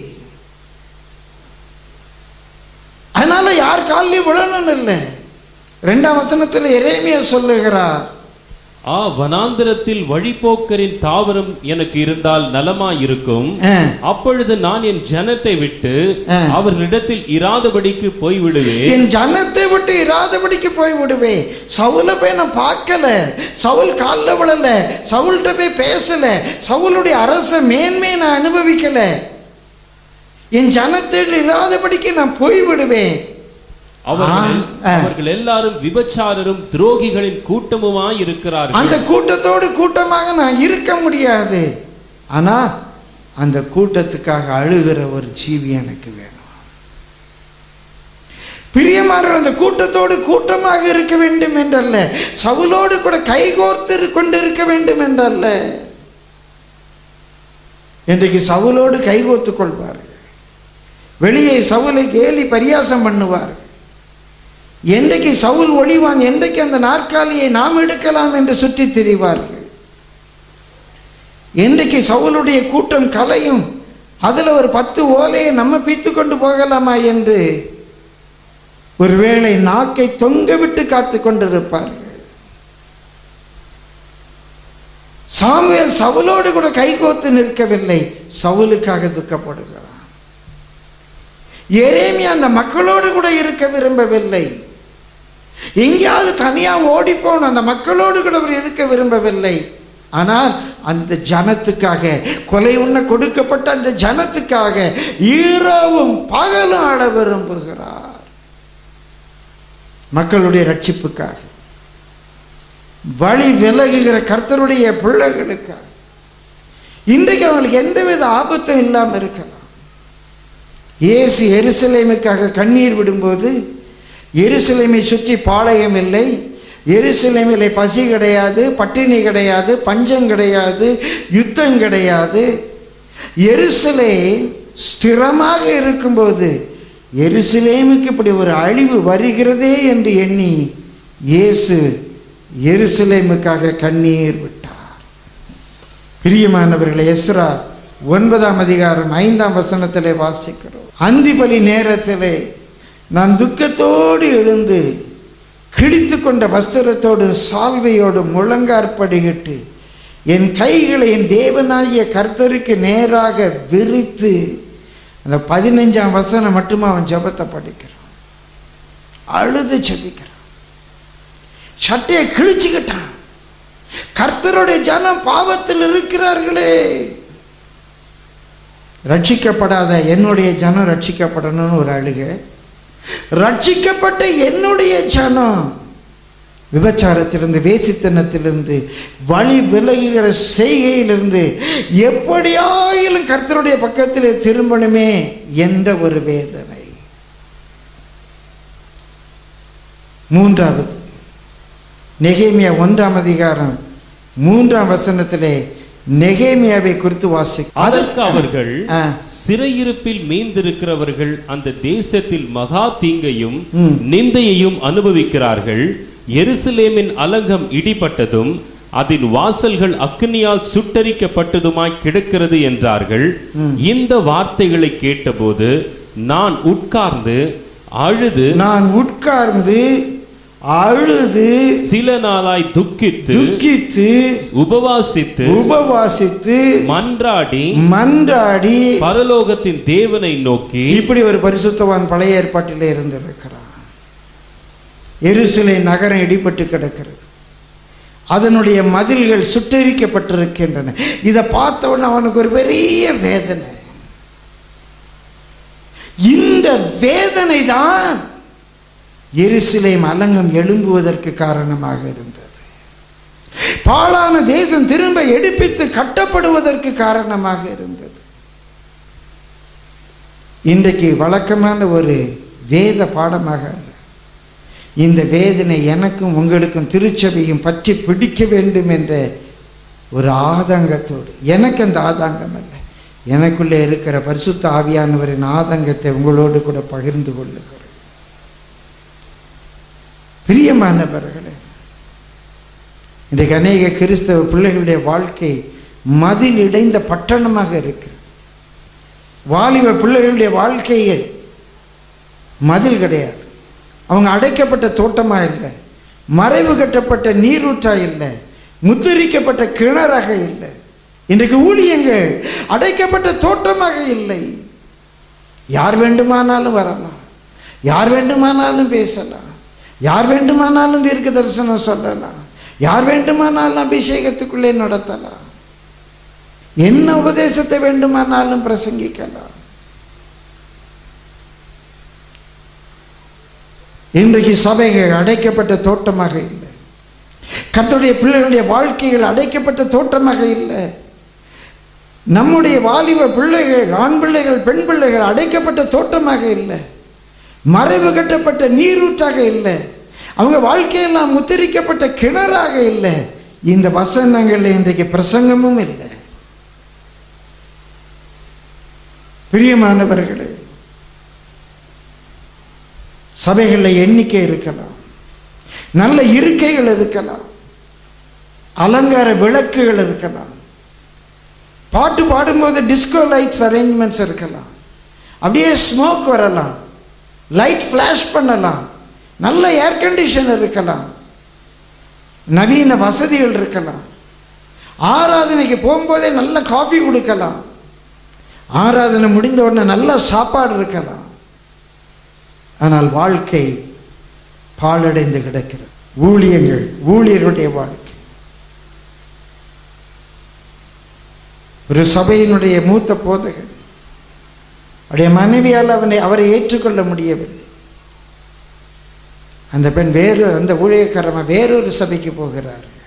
அதனால யார் காலையும் விழணும் இல்லை. 2ஆம் வசனத்தில் எரேமியா சொல்லுகிறார், வனாந்திரத்தில் வழிபோக்கரின் தாவரம் எனக்கு இருந்தால் நலமாயிருக்கும். அப்பொழுது நான் என் ஜனத்தை விட்டு அவர்களிடத்தில் இராதபடிக்கு போய்விடுவேன். என் ஜனத்தை விட்டு இராதபடிக்கு போய்விடுவேன். சவுலை போய் நான் பார்க்கல, சவுல் காலில் விழல, சவுல்கிட்ட போய் பேசல, சவுளுடைய அரச மேன்மையை நான் அனுபவிக்கல. என் ஜனத்தில் இராதபடிக்கு நான் போய்விடுவேன். அவர்கள் எல்லாரும் விபச்சாரரும் துரோகிகளின் கூட்டமுமாய் இருக்கிறார்கள். அந்த கூட்டத்தோடு கூட்டமாக நான் இருக்க முடியாது. ஆனா அந்த கூட்டத்துக்காக அழுகிற ஒரு ஜீவி எனக்கு வேணும். பிரியமானவர்களே, அந்த கூட்டத்தோடு கூட்டமாக இருக்க வேண்டும் என்றல்ல, சவுலோடு கூட கைகோர்த்து கொண்டிருக்க வேண்டும் என்றல்ல. இன்றைக்கு சவுலோடு கைகோர்த்து கொள்வார்கள், வெளியே சவுலை கேலி பரியாசம் பண்ணுவார்கள். என்றைக்கு சவுல் ஒளிவான், என்றைக்கு அந்த நாற்காலியை நாம் எடுக்கலாம் என்று சுற்றி திரிவார்கள். என்றைக்கு சவுலுடைய கூட்டம் கலையும், அதில் ஒரு 10 ஓலையை நம்ம பீத்து கொண்டு போகலாமா என்று ஒருவேளை நாக்கை தொங்க விட்டு காத்து கொண்டிருப்பார்கள். சாமுவேல் சவுலோடு கூட கைகோத்து நிற்கவில்லை, சவுலுக்காக துக்கப்படுகிறான். எரேமியா அந்த மக்களோடு கூட இருக்க விரும்பவில்லை. எங்கேயாவது தனியா ஓடிப்போன அந்த மக்களோடு கூட இருக்க விரும்பவில்லை. ஆனால் அந்த ஜனத்துக்காக, கொலை உண்ண கொடுக்கப்பட்ட அந்த ஜனத்துக்காக இரவும் பகலும் ஆள விரும்புகிறார். மக்களுடைய ரட்சிப்புக்காக, வழி விலகுகிற கர்த்தருடைய பிள்ளைகளுக்காக இன்றைக்கு அவங்களுக்கு எந்தவித ஆபத்தும் இல்லாமல் இருக்கலாம். இயேசு எருசலேமுக்காக கண்ணீர் விடும்போது எருசலேமை சுற்றி பாளையம் இல்லை, எருசலேமில் பசி கிடையாது, பட்டினி கிடையாது, பஞ்சம் கிடையாது, யுத்தம் கிடையாது. எருசலேம் ஸ்திரமாக இருக்கும்போது எருசலேமுக்கு இப்படி ஒரு அழிவு வருகிறதே என்று எண்ணி இயேசு எருசலேமுக்காக கண்ணீர் விட்டார். பிரியமானவர்களே, எஸ்ரா 9ஆம் அதிகாரம் 5ஆம் வசனத்திலே வாசிக்கிறோம். அந்திபலி நேரத்திலே நான் துக்கத்தோடு எழுந்து கிழித்து கொண்ட வஸ்திரத்தோடு சால்வையோடு முழங்காற்படியிட்டு என் கைகளை என் தேவனாகிய கர்த்தருக்கு நேராக விரித்து, அந்த 15ஆம் வசனம் மட்டும் அவன் ஜெபத்தை படிக்கிறான், அழுது ஜெபிக்கிறான், சட்டையை கிழிச்சுக்கிட்டான். கர்த்தருடைய ஜனம் பாவத்தில் இருக்கிறார்களே, ரட்சிக்கப்படாத என்னுடைய ஜனம் ரட்சிக்கப்படணும்னு ஒரு அழுகை, ரட்சிக்கப்பட்ட என்னுடைய ஜனம் விபச்சாரத்திலிருந்து, வேசித்தனத்திலிருந்து, வழி விலகுகிற செய்கையிலிருந்து எப்படியாயிலும் கர்த்தருடைய பக்கத்திலே திரும்பணுமே என்ற ஒரு வேதனை. மூன்றாவது, நெகேமியா 1ஆம் அதிகாரம் 3ஆம் வசனத்திலே நெகேமியாவை குறித்து வாசிக்க, அதற்கு அவர்கள் சிறையிருப்பில் மீந்திருக்கிறவர்கள் அந்த தேசத்தில் மகா தீங்கையும் நிந்தையையும் அனுபவிக்கிறார்கள். எருசலேமின் அலங்கம் இடிபட்டதும் அதன் வாசல்கள் அக்கினியால் சுட்டரிக்கப்பட்டதுமாய் கிடக்கிறது என்றார்கள். இந்த வார்த்தைகளை கேட்டபோது நான் உட்கார்ந்து அழுது சில நாளாய் துக்கித்து உபவாசித்து மன்றாடி பரலோகத்தின் தேவனை நோக்கி. இப்படி ஒரு பரிசுத்தவான் பழைய ஏற்பாட்டிலே இருந்திருக்கிறான். எருசலேம் நகரம் இடிபட்டு கிடக்கிறது, அதனுடைய மதில்கள் சுட்டரிக்கப்பட்டிருக்கின்றன. இதை பார்த்தவன் அவனுக்கு ஒரு பெரிய வேதனை. இந்த வேதனை தான் எருசலேம் அலங்கம் எழும்புவதற்கு காரணமாக இருந்தது. பாழான தேசம் திரும்ப எடுப்பித்து கட்டப்படுவதற்கு காரணமாக இருந்தது. இன்றைக்கு வழக்கமான ஒரு வேத பாடமாக அல்ல, இந்த வேதனை எனக்கும் உங்களுக்கும் திருச்சபையும் பற்றி பிடிக்க வேண்டும் என்ற ஒரு ஆதங்கத்தோடு, எனக்கு அந்த ஆதங்கம் அல்ல, எனக்குள்ளே இருக்கிற பரிசுத்த ஆவியானவரின் ஆதங்கத்தை உங்களோடு கூட பகிர்ந்து கொள்ளுகிறேன். பிரியமானவர்களே, இன்றைக்கு அநேக கிறிஸ்தவ பிள்ளைகளுடைய வாழ்க்கை மதில் இடைந்த பட்டணமாக இருக்கிறது. வாலிப பிள்ளைகளுடைய வாழ்க்கையில் மதில் கிடையாது, அவங்க அடைக்கப்பட்ட தோட்டமாக இல்லை, மறைவு கட்டப்பட்ட நீரூற்றாக இல்லை, முத்திரிக்கப்பட்ட கிணறாக இல்லை. இன்றைக்கு ஊழியங்கள் அடைக்கப்பட்ட தோட்டமாக இல்லை. யார் வேண்டுமானாலும் வரலாம், யார் வேண்டுமானாலும் பேசலாம், யார் வேண்டுமானாலும் தீர்க்க தரிசனம் சொல்லலாம், யார் வேண்டுமானாலும் அபிஷேகத்துக்குள்ளே நடத்தலாம், என்ன உபதேசத்தை வேண்டுமானாலும் பிரசங்கிக்கலாம். இன்றைக்கு சபைகள் அடைக்கப்பட்ட தோட்டமாக இல்லை, கர்த்தருடைய பிள்ளைகளுடைய வாழ்க்கைகள் அடைக்கப்பட்ட தோட்டமாக இல்லை. நம்முடைய வாலிப பிள்ளைகள், ஆண் பிள்ளைகள், பெண் பிள்ளைகள் அடைக்கப்பட்ட தோட்டமாக இல்லை, மறைவு கட்டப்பட்ட நீரூற்றாக இல்லை, அவங்க வாழ்க்கையெல்லாம் முத்திரிக்கப்பட்ட கிணறாக இல்லை. இந்த வசனங்களில் இன்றைக்கு பிரசங்கமும் இல்லை. பிரியமானவர்களே, சபைகளில் எண்ணிக்கை இருக்கலாம், நல்ல இருக்கைகள் இருக்கலாம், அலங்கார விளக்குகள் இருக்கலாம், பாட்டு பாடும்போது டிஸ்கோ லைட்ஸ் அரேஞ்ச்மெண்ட்ஸ் இருக்கலாம், அப்படியே ஸ்மோக் வரலாம், லைட் ஃப்ளாஷ் பண்ணலாம், நல்ல ஏர் கண்டிஷன் இருக்கலாம், நவீன வசதிகள் இருக்கலாம், ஆராதனைக்கு போகும்போதே நல்ல காஃபி கொடுக்கலாம், ஆராதனை முடிந்த உடனே நல்ல சாப்பாடு இருக்கலாம். ஆனால் வாழ்க்கை பாழடைந்து கிடக்கிறது. ஊழியங்கள், ஊழியருடைய வாழ்க்கை, ஒரு சபையினுடைய மூத்த போதகர், அவருடைய மனைவியால் அவரை ஏற்றுக்கொள்ள முடியவில்லை. அந்த பெண் அந்த ஊழியக்காரமாக வேறொரு சபைக்கு போகிறார்கள்.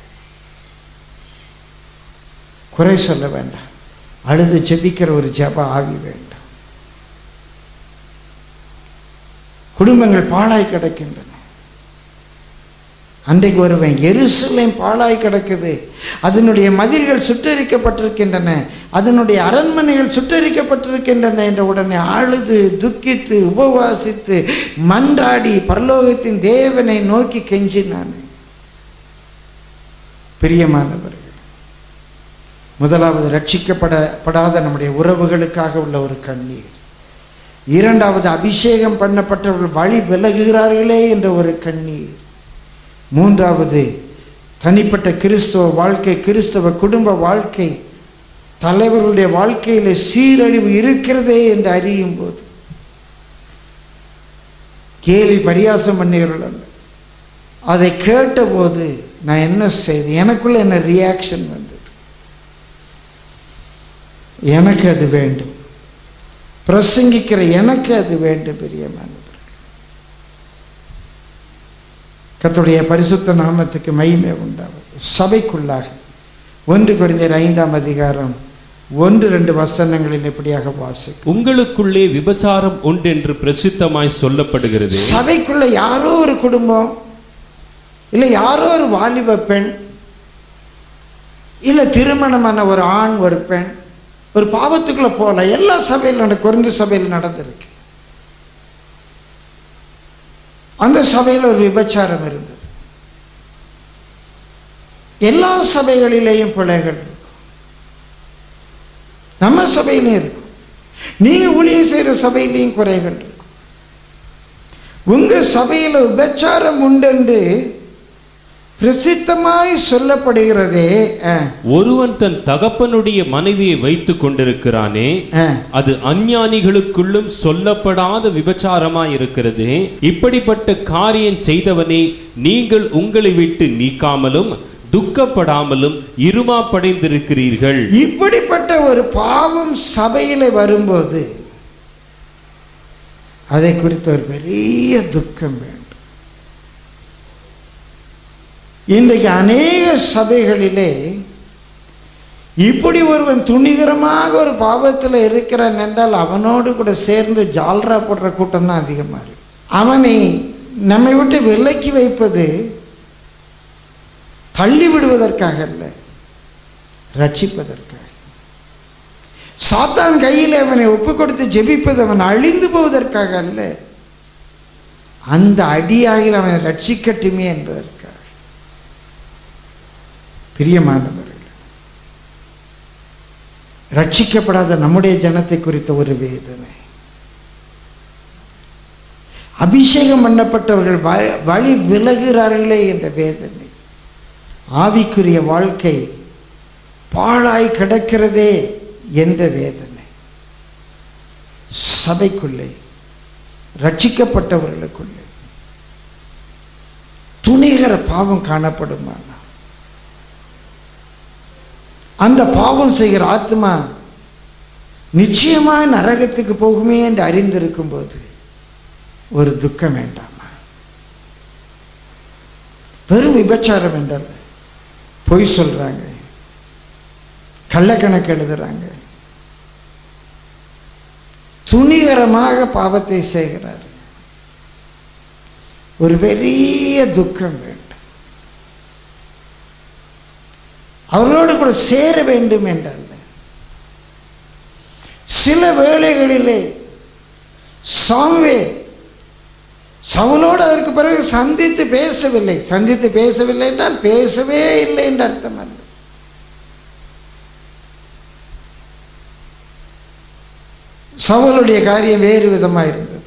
குறை சொல்ல வேண்டாம். அழுது ஜெபிக்கிற ஒரு ஜெப ஆவி வேண்டாம். குடும்பங்கள் பாழாய் கிடக்கின்றன. அன்றைக்கு ஒருவன் எருசலேம் பாழாய் கிடக்குது, அதனுடைய மதில்கள் சுட்டரிக்கப்பட்டிருக்கின்றன, அதனுடைய அரண்மனைகள் சுட்டரிக்கப்பட்டிருக்கின்றன என்ற உடனே அழுது துக்கித்து உபவாசித்து மன்றாடி பரலோகத்தின் தேவனை நோக்கி கெஞ்சினான். பிரியமானவர்கள், முதலாவது ரட்சிக்கப்படாத நம்முடைய உறவுகளுக்காக உள்ள ஒரு கண்ணீர். இரண்டாவது அபிஷேகம் பண்ணப்பட்டவர்கள் வழி விலகுகிறார்களே என்ற ஒரு கண்ணீர். மூன்றாவது தனிப்பட்ட கிறிஸ்தவ வாழ்க்கை, கிறிஸ்தவ குடும்ப வாழ்க்கை, தலைவர்களுடைய வாழ்க்கையில் சீரழிவு இருக்கிறதே என்று அறியும் போது கேலி பரியாசம் பண்ணுகிறோம். அதை கேட்டபோது நான் என்ன செய்தேன்? எனக்குள்ள என்ன ரியாக்ஷன் வந்தது? எனக்கு அது வேண்டும், பிரசங்கிக்கிற எனக்கு அது வேண்டும். பிரியமானவர்கள், கர்த்தருடைய பரிசுத்த நாமத்துக்கு மகிமை உண்டாவது. சபைக்குள்ளாக 1 கொரிந்தியர் 5ஆம் அதிகாரம் 1-2 வசனங்களில் இப்படியாக வாசி. உங்களுக்குள்ளே விபசாரம் உண்டென்று பிரசித்தமாய் சொல்லப்படுகிறது. சபைக்குள்ள யாரோ ஒரு குடும்பம், இல்லை யாரோ ஒரு வாலிப பெண், இல்லை திருமணமான ஒரு ஆண் ஒரு பெண் ஒரு பாவத்துக்குள்ள போல. எல்லா சபையில் கொரிந்து சபையில் நடந்திருக்கு. அந்த சபையில் ஒரு விபச்சாரம் இருந்தது. எல்லா சபைகளிலேயும் பிள்ளைகள் இருக்கும், நம்ம சபையிலையும் இருக்கும், நீங்க ஊழியம் செய்கிற சபையிலையும் குறைகள் இருக்கும். உங்க சபையில் விபச்சாரம் உண்டென்று பிரசித்தமாய் சொல்லப்படுகிறதே. ஒருவன் தன் தகப்பனுடைய மனைவியை வைத்துக் கொண்டிருக்கிறானே, அது அஞ்ஞானிகளுக்குள்ளும் சொல்லப்படாத விபச்சாரமாய் இருக்கிறது. இப்படிப்பட்ட காரியம் செய்தவனே நீங்கள் உங்களை விட்டு நீக்காமலும் துக்கப்படாமலும் இருமாப்படைந்திருக்கிறீர்கள். இப்படிப்பட்ட ஒரு பாவம் சபையில வரும்போது அதை குறித்து ஒரு பெரிய துக்கம் வேண்டும். இன்றைக்கு அநேக சபைகளிலே இப்படி ஒருவன் துணிகரமாக ஒரு பாவத்தில் இருக்கிறான் என்றால் அவனோடு கூட சேர்ந்து ஜால்ரா போடுற கூட்டம் தான் அதிகமாக இருக்கு. அவனை நம்மை விட்டு விலக்கி வைப்பது தள்ளி விடுவதற்காக அல்ல, ரட்சிப்பதற்காக. சாத்தான் கையில் அவனை ஒப்பு கொடுத்து ஜெபிப்பது அவன் அழிந்து போவதற்காக அல்ல, அந்த அடியாகில் அவனை ரட்சிக்கட்டுமே என்பதற்காக. பிரியமானவர்கள், ரட்சிக்கப்படாத நம்முடைய ஜனத்தை குறித்த ஒரு வேதனை. அபிஷேகம் பண்ணப்பட்டவர்கள் வழி விலகுகிறார்களே என்ற வேதனை. ஆவிக்குரிய வாழ்க்கை பாழாய் கிடக்கிறதே என்ற வேதனை. சபைக்குள்ளே ரட்சிக்கப்பட்டவர்களுக்குள்ளே துணிகர பாவம் காணப்படுமானா அந்த பாவம் செய்கிற ஆத்மா நிச்சயமாக நரகத்துக்கு போகுமே என்று அறிந்திருக்கும் போது ஒரு துக்கம் வேண்டாமா? வெறும் விபச்சாரம் என்றால் பொய் சொல்றாங்க, கள்ளக்கணக்கு எழுதுறாங்க, துணிகரமாக பாவத்தை செய்கிறார். ஒரு பெரிய துக்கம் வேண்டும். அவர்களோடு கூட சேர வேண்டும் என்றால் சில வேளைகளிலே சாமுவேல் சவுலோடு அதற்கு பிறகு சந்தித்து பேசவில்லை என்றால் பேசவே இல்லை என்று அர்த்தம் அல்ல. சவுலுடைய காரியம் வேறு விதமாக இருந்தது.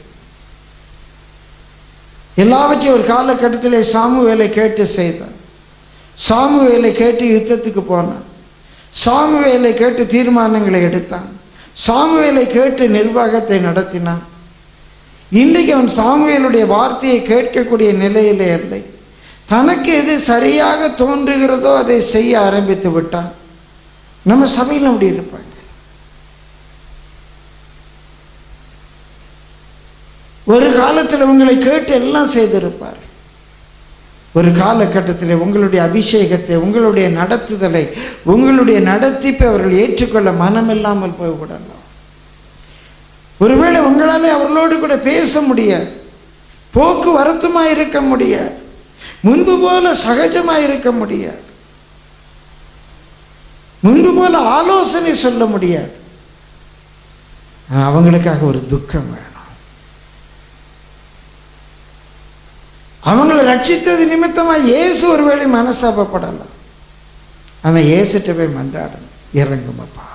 எல்லாவற்றையும் ஒரு காலகட்டத்திலே சாமுவேலை கேட்டு செய்தான். சாமுவேலை கேட்டு யுத்தத்துக்கு போனான். சாமுவேலை கேட்டு தீர்மானங்களை எடுத்தான். சாமுவேலை கேட்டு நிர்வாகத்தை நடத்தினான். இன்றைக்கு அவன் சாமுவேலுடைய வார்த்தையை கேட்கக்கூடிய நிலையிலே இல்லை. தனக்கு எது சரியாக தோன்றுகிறதோ அதை செய்ய ஆரம்பித்து விட்டான். நம்ம சபையில் அப்படி இருப்பாங்க. ஒரு காலத்தில் உங்களை கேட்டு எல்லாம் செய்திருப்பார். ஒரு காலகட்டத்தில் உங்களுடைய அபிஷேகத்தை, உங்களுடைய நடத்துதலை, உங்களுடைய நடத்திப்பை அவர்கள் ஏற்றுக்கொள்ள மனமில்லாமல் போய்விடலாம். ஒருவேளை உங்களாலே அவர்களோடு கூட பேச முடியாது, போக்குவரத்துமாக இருக்க முடியாது, முன்பு போல சகஜமாக இருக்க முடியாது, முன்பு போல ஆலோசனை சொல்ல முடியாது. அவங்களுக்காக ஒரு துக்கம் வேணும். அவங்களை ரட்சித்தது நிமித்தமாக இயேசு ஒருவேளை மனஸ்தாபப்படலாம். ஆனால் இயேசுட்ட போய் மன்றாடணும், இறங்குமப்பா,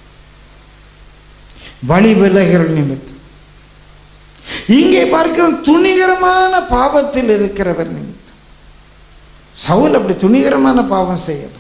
வழி விலகிற நிமித்தம். இங்கே பார்க்கிற துணிகரமான பாவத்தில் இருக்கிறவர் நிமித்தம். சவுல் அப்படி துணிகரமான பாவம் செய்யலாம்.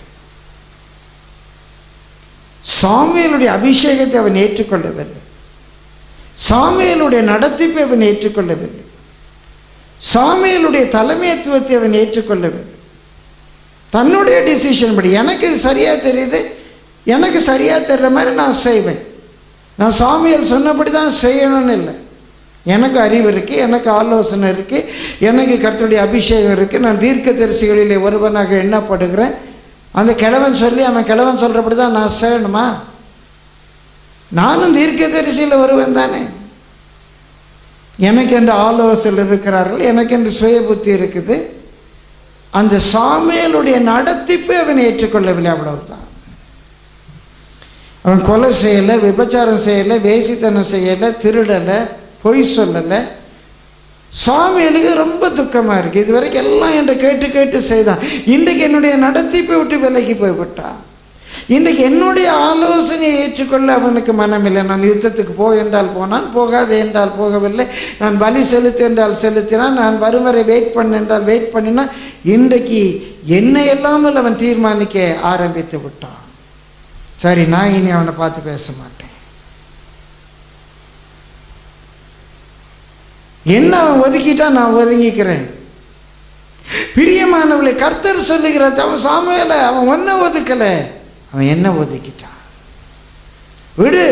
சாமுவேலுடைய அபிஷேகத்தை அவன் ஏற்றுக்கொள்ளவில்லை, சாமுவேலுடைய நடத்திப்பை அவன் ஏற்றுக்கொள்ளவில்லை, சாமுவேலுடைய தலைமைத்துவத்தை அவன் ஏற்றுக்கொள்ளவில்லை. தன்னுடைய டிசிஷன் படி எனக்கு இது சரியாக தெரியுது, எனக்கு சரியாக தெரிகிற மாதிரி நான் செய்வேன், நான் சாமுவேல் சொன்னபடி தான் செய்யணும்னு இல்லை. எனக்கு அறிவு இருக்குது, எனக்கு ஆலோசனை இருக்குது, எனக்கு கர்த்தருடைய அபிஷேகம் இருக்குது, நான் தீர்க்கதரிசிகளிலே ஒருவனாக எண்ணப்படுகிறேன். அந்த கிழவன் சொல்லி அவன் கிழவன் சொல்கிறபடி தான் நான் செய்யணுமா? நானும் தீர்க்கதரிசியில் ஒருவன் தானே. எனக்கு என்று ஆலோசனை இருக்கிறார்கள், எனக்கு என்று சுய புத்தி இருக்குது. அந்த சாமுவேலுடைய நடத்திப்பை அவன் ஏற்றுக்கொள்ளவில்லை, அவ்வளவுதான். அவன் கொலை செய்யலை, விபச்சாரம் செய்யலை, வேசித்தனம் செய்யலை, திருடலை, பொய் சொல்லலை. சாமுவேலுக்கு ரொம்ப துக்கமாக இருக்குது. இது வரைக்கும் எல்லாம் என்று கேட்டு கேட்டு செய்தான். இன்றைக்கு என்னுடைய நடத்திப்பை விட்டு விலகி போய்விட்டான். இன்றைக்கு என்னுடைய ஆலோசனையை ஏற்றுக்கொள்ள அவனுக்கு மனமில்லை. நான் யுத்தத்துக்கு போ என்றால் போனான், போகாது என்றால் போகவில்லை. நான் பலி செலுத்து என்றால் செலுத்தினான், நான் வரும் வரை வெயிட் பண்ண என்றால் வெயிட் பண்ணினான். இன்றைக்கு என்னை இல்லாமல் அவன் தீர்மானிக்க ஆரம்பித்து விட்டான். சரி, நான் இனி அவனை பார்த்து பேச மாட்டேன். என்ன அவன் ஒதுக்கிட்டான், நான் ஒதுங்கிக்கிறேன். பிரியமானவளை, கர்த்தர் சொல்லுகிற அவன் சாமுவேலை அவன் ஒன்ன ஒதுக்கலை, அவன் என்ன ஒதுக்கிட்டான். விடு.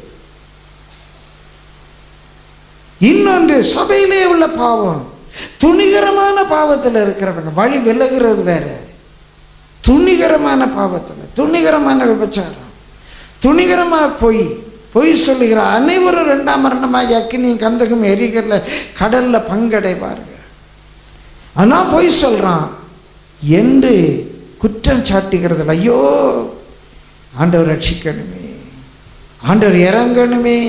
இன்னொன்று, சபையிலே உள்ள பாவம், துணிகரமான பாவத்தில் இருக்கிறவங்க வழி விலகிறது வேற. துணிகரமான பாவத்தில், துணிகரமான விபச்சாரம், துணிகரமாக பொய் சொல்லுகிற அனைவரும் 2ஆம் மரணமாகி அக்கினியும் கந்தகம் எரிகிற கடலில் பங்கடைவார்கள். ஆனால் பொய் சொல்கிறான் என்று குற்றம் சாட்டுகிறதில்ல. ஐயோ, ஆண்டவர் ரட்சிக்கணுமே, ஆண்டவர் இறங்கணுமே.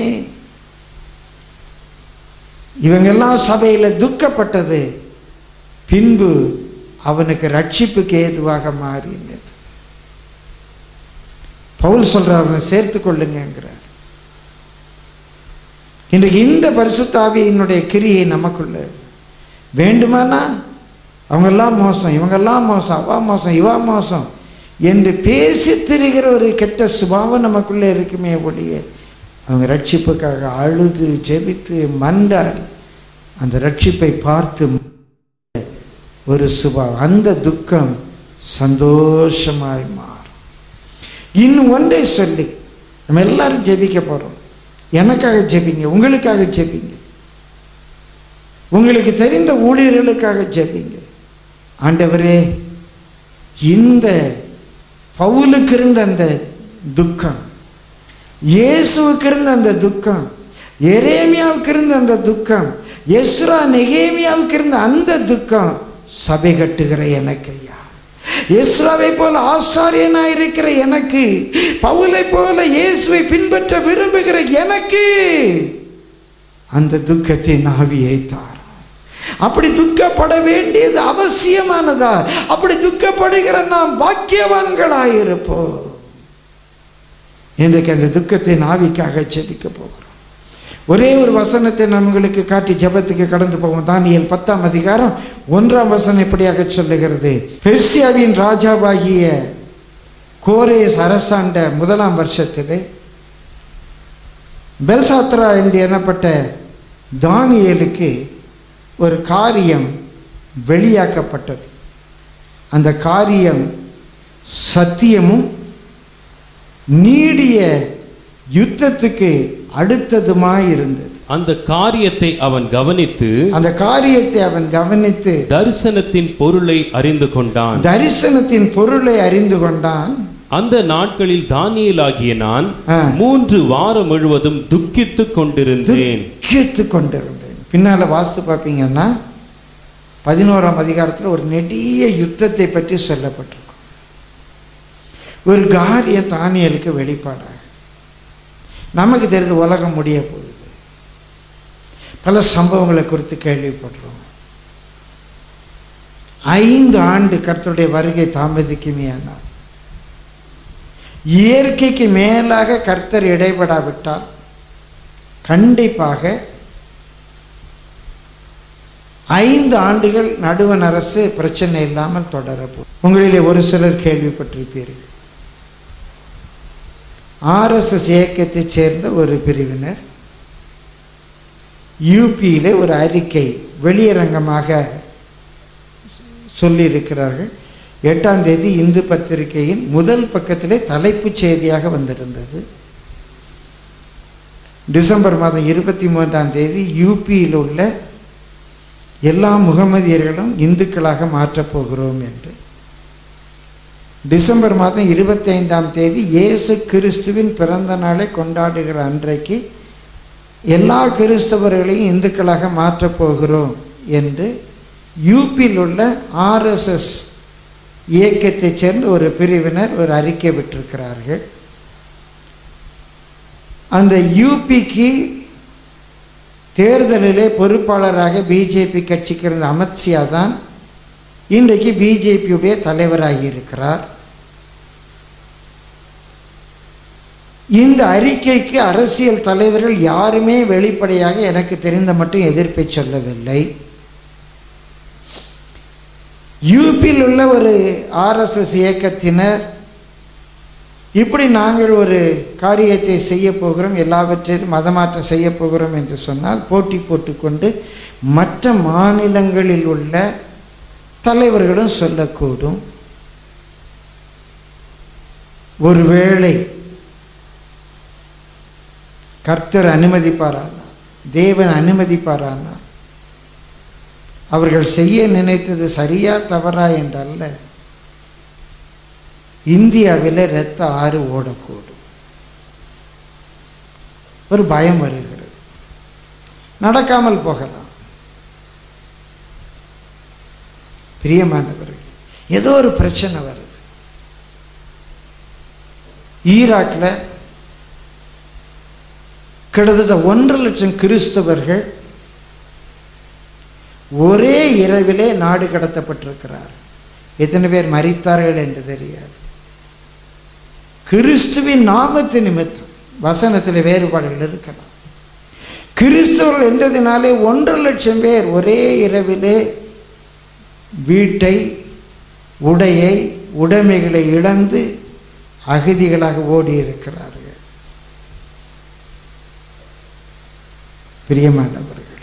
இவங்கெல்லாம் சபையில் துக்கப்பட்டது பின்பு அவனுக்கு ரட்சிப்புக்கு ஏதுவாக மாறினது. பவுல் சொல்றார், அவனை சேர்த்து கொள்ளுங்கிறார். இன்றைக்கு இந்த பரிசுத்த ஆவியினுடைய கிரியை நமக்குள்ள வேண்டுமானா அவங்கெல்லாம் மோசம், இவங்கெல்லாம் மோசம், அவா மோசம், இவா மோசம் என்று பேசி திரிகிற ஒரு கெட்ட சுபாவம் நமக்குள்ளே இருக்குமே ஒழிய, அவங்க ரட்சிப்புக்காக அழுது ஜெபித்து மன்றாடி அந்த ரட்சிப்பை பார்த்து ஒரு சுபாவம், அந்த துக்கம் சந்தோஷமாய் மாறும். இன்னும் ஒன்றை சொல்லி நம்ம எல்லாரும் ஜெபிக்க போகிறோம். எனக்காக ஜெபிங்க, உங்களுக்காக ஜெபிங்க, உங்களுக்கு தெரிந்த ஊழியர்களுக்காக ஜெபிங்க. ஆண்டவரே, இந்த பவுலுக்கு இருந்த அந்த துக்கம், இயேசுவுக்கு இருந்த அந்த துக்கம், எரேமியாவுக்கு இருந்த அந்த துக்கம், எஸ்ரா நெகேமியாவுக்கு இருந்த அந்த துக்கம் சபை கட்டுகிற எனக்கு ஐயா, எஸ்ராவை போல ஆசாரியனாய் இருக்கிற எனக்கு, பவுலை போல இயேசுவை பின்பற்ற விரும்புகிற எனக்கு அந்த துக்கத்தின் ஆவியை தார். அப்படி துக்கப்பட வேண்டியது அவசியமானதா? அப்படி துக்கப்படுகிற நாம் பாக்கியவான்களாயிருப்போம். இன்றைக்கு அந்த துக்கத்தின் ஆவிக்காக ஜெபிக்க போகிறோம். ஒரே ஒரு வசனத்தை நான் உங்களுக்கு காட்டி ஜெபத்துக்கு கடந்து போவோம். தானியேல் 10ஆம் அதிகாரம் 1ஆம் வசனம் இப்படியாக சொல்லுகிறது. பெர்சியாவின் ராஜாவாகிய கோரேஸ் அரசாண்ட 1ஆம் வருஷத்திலே பெல்சாத்ரா என்று எண்ணப்பட்ட தானியேலுக்கு ஒரு காரியம் வெளியாக்கப்பட்டது. அந்த காரியம் சத்தியமும் நீடிய யுத்தத்துக்கு அடுத்ததுமாய் இருந்தது. அந்த காரியத்தை அவன் கவனித்து தரிசனத்தின் பொருளை அறிந்து கொண்டான். அந்த நாட்களில் தானியேலாகிய நான் 3 வாரம் முழுவதும் துக்கித்துக் கொண்டிருந்தேன். பின்னால வாஸ்து பார்ப்பீங்கன்னா 11ஆம் அதிகாரத்தில் ஒரு நெடிய யுத்தத்தை பற்றி சொல்லப்பட்டிருக்கும். ஒரு காரியம் தானியேலுக்கு வெளிப்பாடாக நமக்கு தெரிந்து உலகம் முடிய போகுது. பல சம்பவங்களை குறித்து கேள்விப்படுறோம். 5 ஆண்டு கர்த்தருடைய வருகை தாமதிக்குமேயானால், இயற்கைக்கு மேலாக கர்த்தர் இடைபடாவிட்டால் கண்டிப்பாக 5 ஆண்டுகள் நடுவண் அரசு பிரச்சனை இல்லாமல் தொடரப்போம். உங்களிலே ஒரு சிலர் கேள்விப்பட்டிருப்பீர்கள். RSS இயக்கத்தைச் சேர்ந்த ஒரு பிரிவினர் யூபியிலே ஒரு அறிக்கை வெளியரங்கமாக சொல்லியிருக்கிறார்கள். 8ஆம் தேதி இந்து பத்திரிகையின் முதல் பக்கத்திலே தலைப்புச் செய்தியாக வந்திருந்தது. டிசம்பர் மாதம் 23ஆம் தேதி யூபியில் உள்ள எல்லா முகமதியர்களும் இந்துக்களாக மாற்றப் போகிறோம் என்று. டிசம்பர் மாதம் 25ஆம் தேதி இயேசு கிறிஸ்துவின் பிறந்த நாளை கொண்டாடுகிற அன்றைக்கு எல்லா கிறிஸ்தவர்களையும் இந்துக்களாக மாற்றப் போகிறோம் என்று யூபியில் உள்ள RSS இயக்கத்தைச் சேர்ந்த ஒரு பிரிவினர் ஒரு அறிக்கை விட்டிருக்கிறார்கள். அந்த யூபிக்கு தேர்தலிலே பொறுப்பாளராக பிஜேபி கட்சிக்கு இருந்த அமித்ஷா தான் இன்றைக்கு பிஜேபியுடைய தலைவராகி இருக்கிறார். இந்த அறிக்கைக்கு அரசியல் தலைவர்கள் யாருமே வெளிப்படையாக எனக்கு தெரிந்த மட்டும் எதிர்ப்பை சொல்லவில்லை. யூபியில் உள்ள ஒரு RSS இயக்கத்தினர் இப்படி நாங்கள் ஒரு காரியத்தை செய்ய போகிறோம், எல்லாவற்றையும் மதமாற்றம் செய்ய போகிறோம் என்று சொன்னால் போட்டி போட்டுக்கொண்டு மற்ற மாநிலங்களில் உள்ள தலைவர்களும் சொல்லக்கூடும். ஒருவேளை கர்த்தர் அனுமதிப்பாரானால், தேவன் அனுமதிப்பாரானால், அவர்கள் செய்ய நினைத்தது சரியா தவறா என்றல்ல, இந்தியாவில் இரத்த ஆறு ஓடக்கூடும். ஒரு பயம் வருகிறது. நடக்காமல் போகலாம். பிரியமானவர்கள், ஏதோ ஒரு பிரச்சனை வருது. ஈராக்கில் கிட்டத்தட்ட 1.5 லட்சம் கிறிஸ்தவர்கள் ஒரே இரவிலே நாடு கடத்தப்பட்டிருக்கிறார். எத்தனை பேர் மரித்தார்கள் என்று தெரியாது. கிறிஸ்துவின் நாமத்து நிமித்தம் வசனத்தில் வேறுபாடுகள் இருக்கலாம். கிறிஸ்தவர்கள் என்றதினாலே 1.5 லட்சம் பேர் ஒரே இரவிலே வீட்டை, உடையை, உடைமைகளை இழந்து அகதிகளாக ஓடியிருக்கிறார்கள். பிரியமானவர்கள்,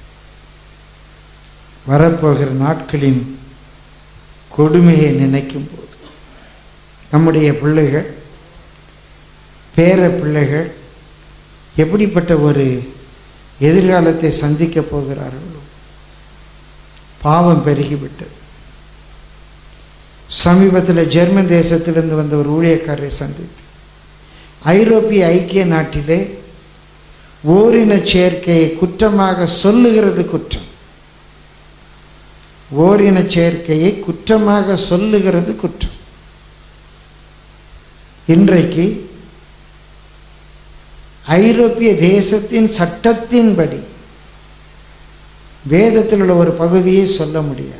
வரப்போகிற நாட்களின் கொடுமையை நினைக்கும் போது நம்முடைய பிள்ளைகள், பேர பிள்ளைகள் எப்படிப்பட்ட ஒரு எதிர்காலத்தை சந்திக்கப் போகிறார்களோ. பாவம் பெருகிவிட்டது. சமீபத்தில் ஜெர்மன் தேசத்திலிருந்து வந்த ஒரு ஊழியக்காரரை சந்தித்து, ஐரோப்பிய ஐக்கிய நாட்டிலே ஓரின சேர்க்கையை குற்றமாக சொல்லுகிறது குற்றம். ஓரின சேர்க்கையை குற்றமாக சொல்லுகிறது குற்றம். இன்றைக்கு ஐரோப்பிய தேசத்தின் சட்டத்தின்படி வேதத்தில் உள்ள ஒரு பகுதியை சொல்ல முடியாது.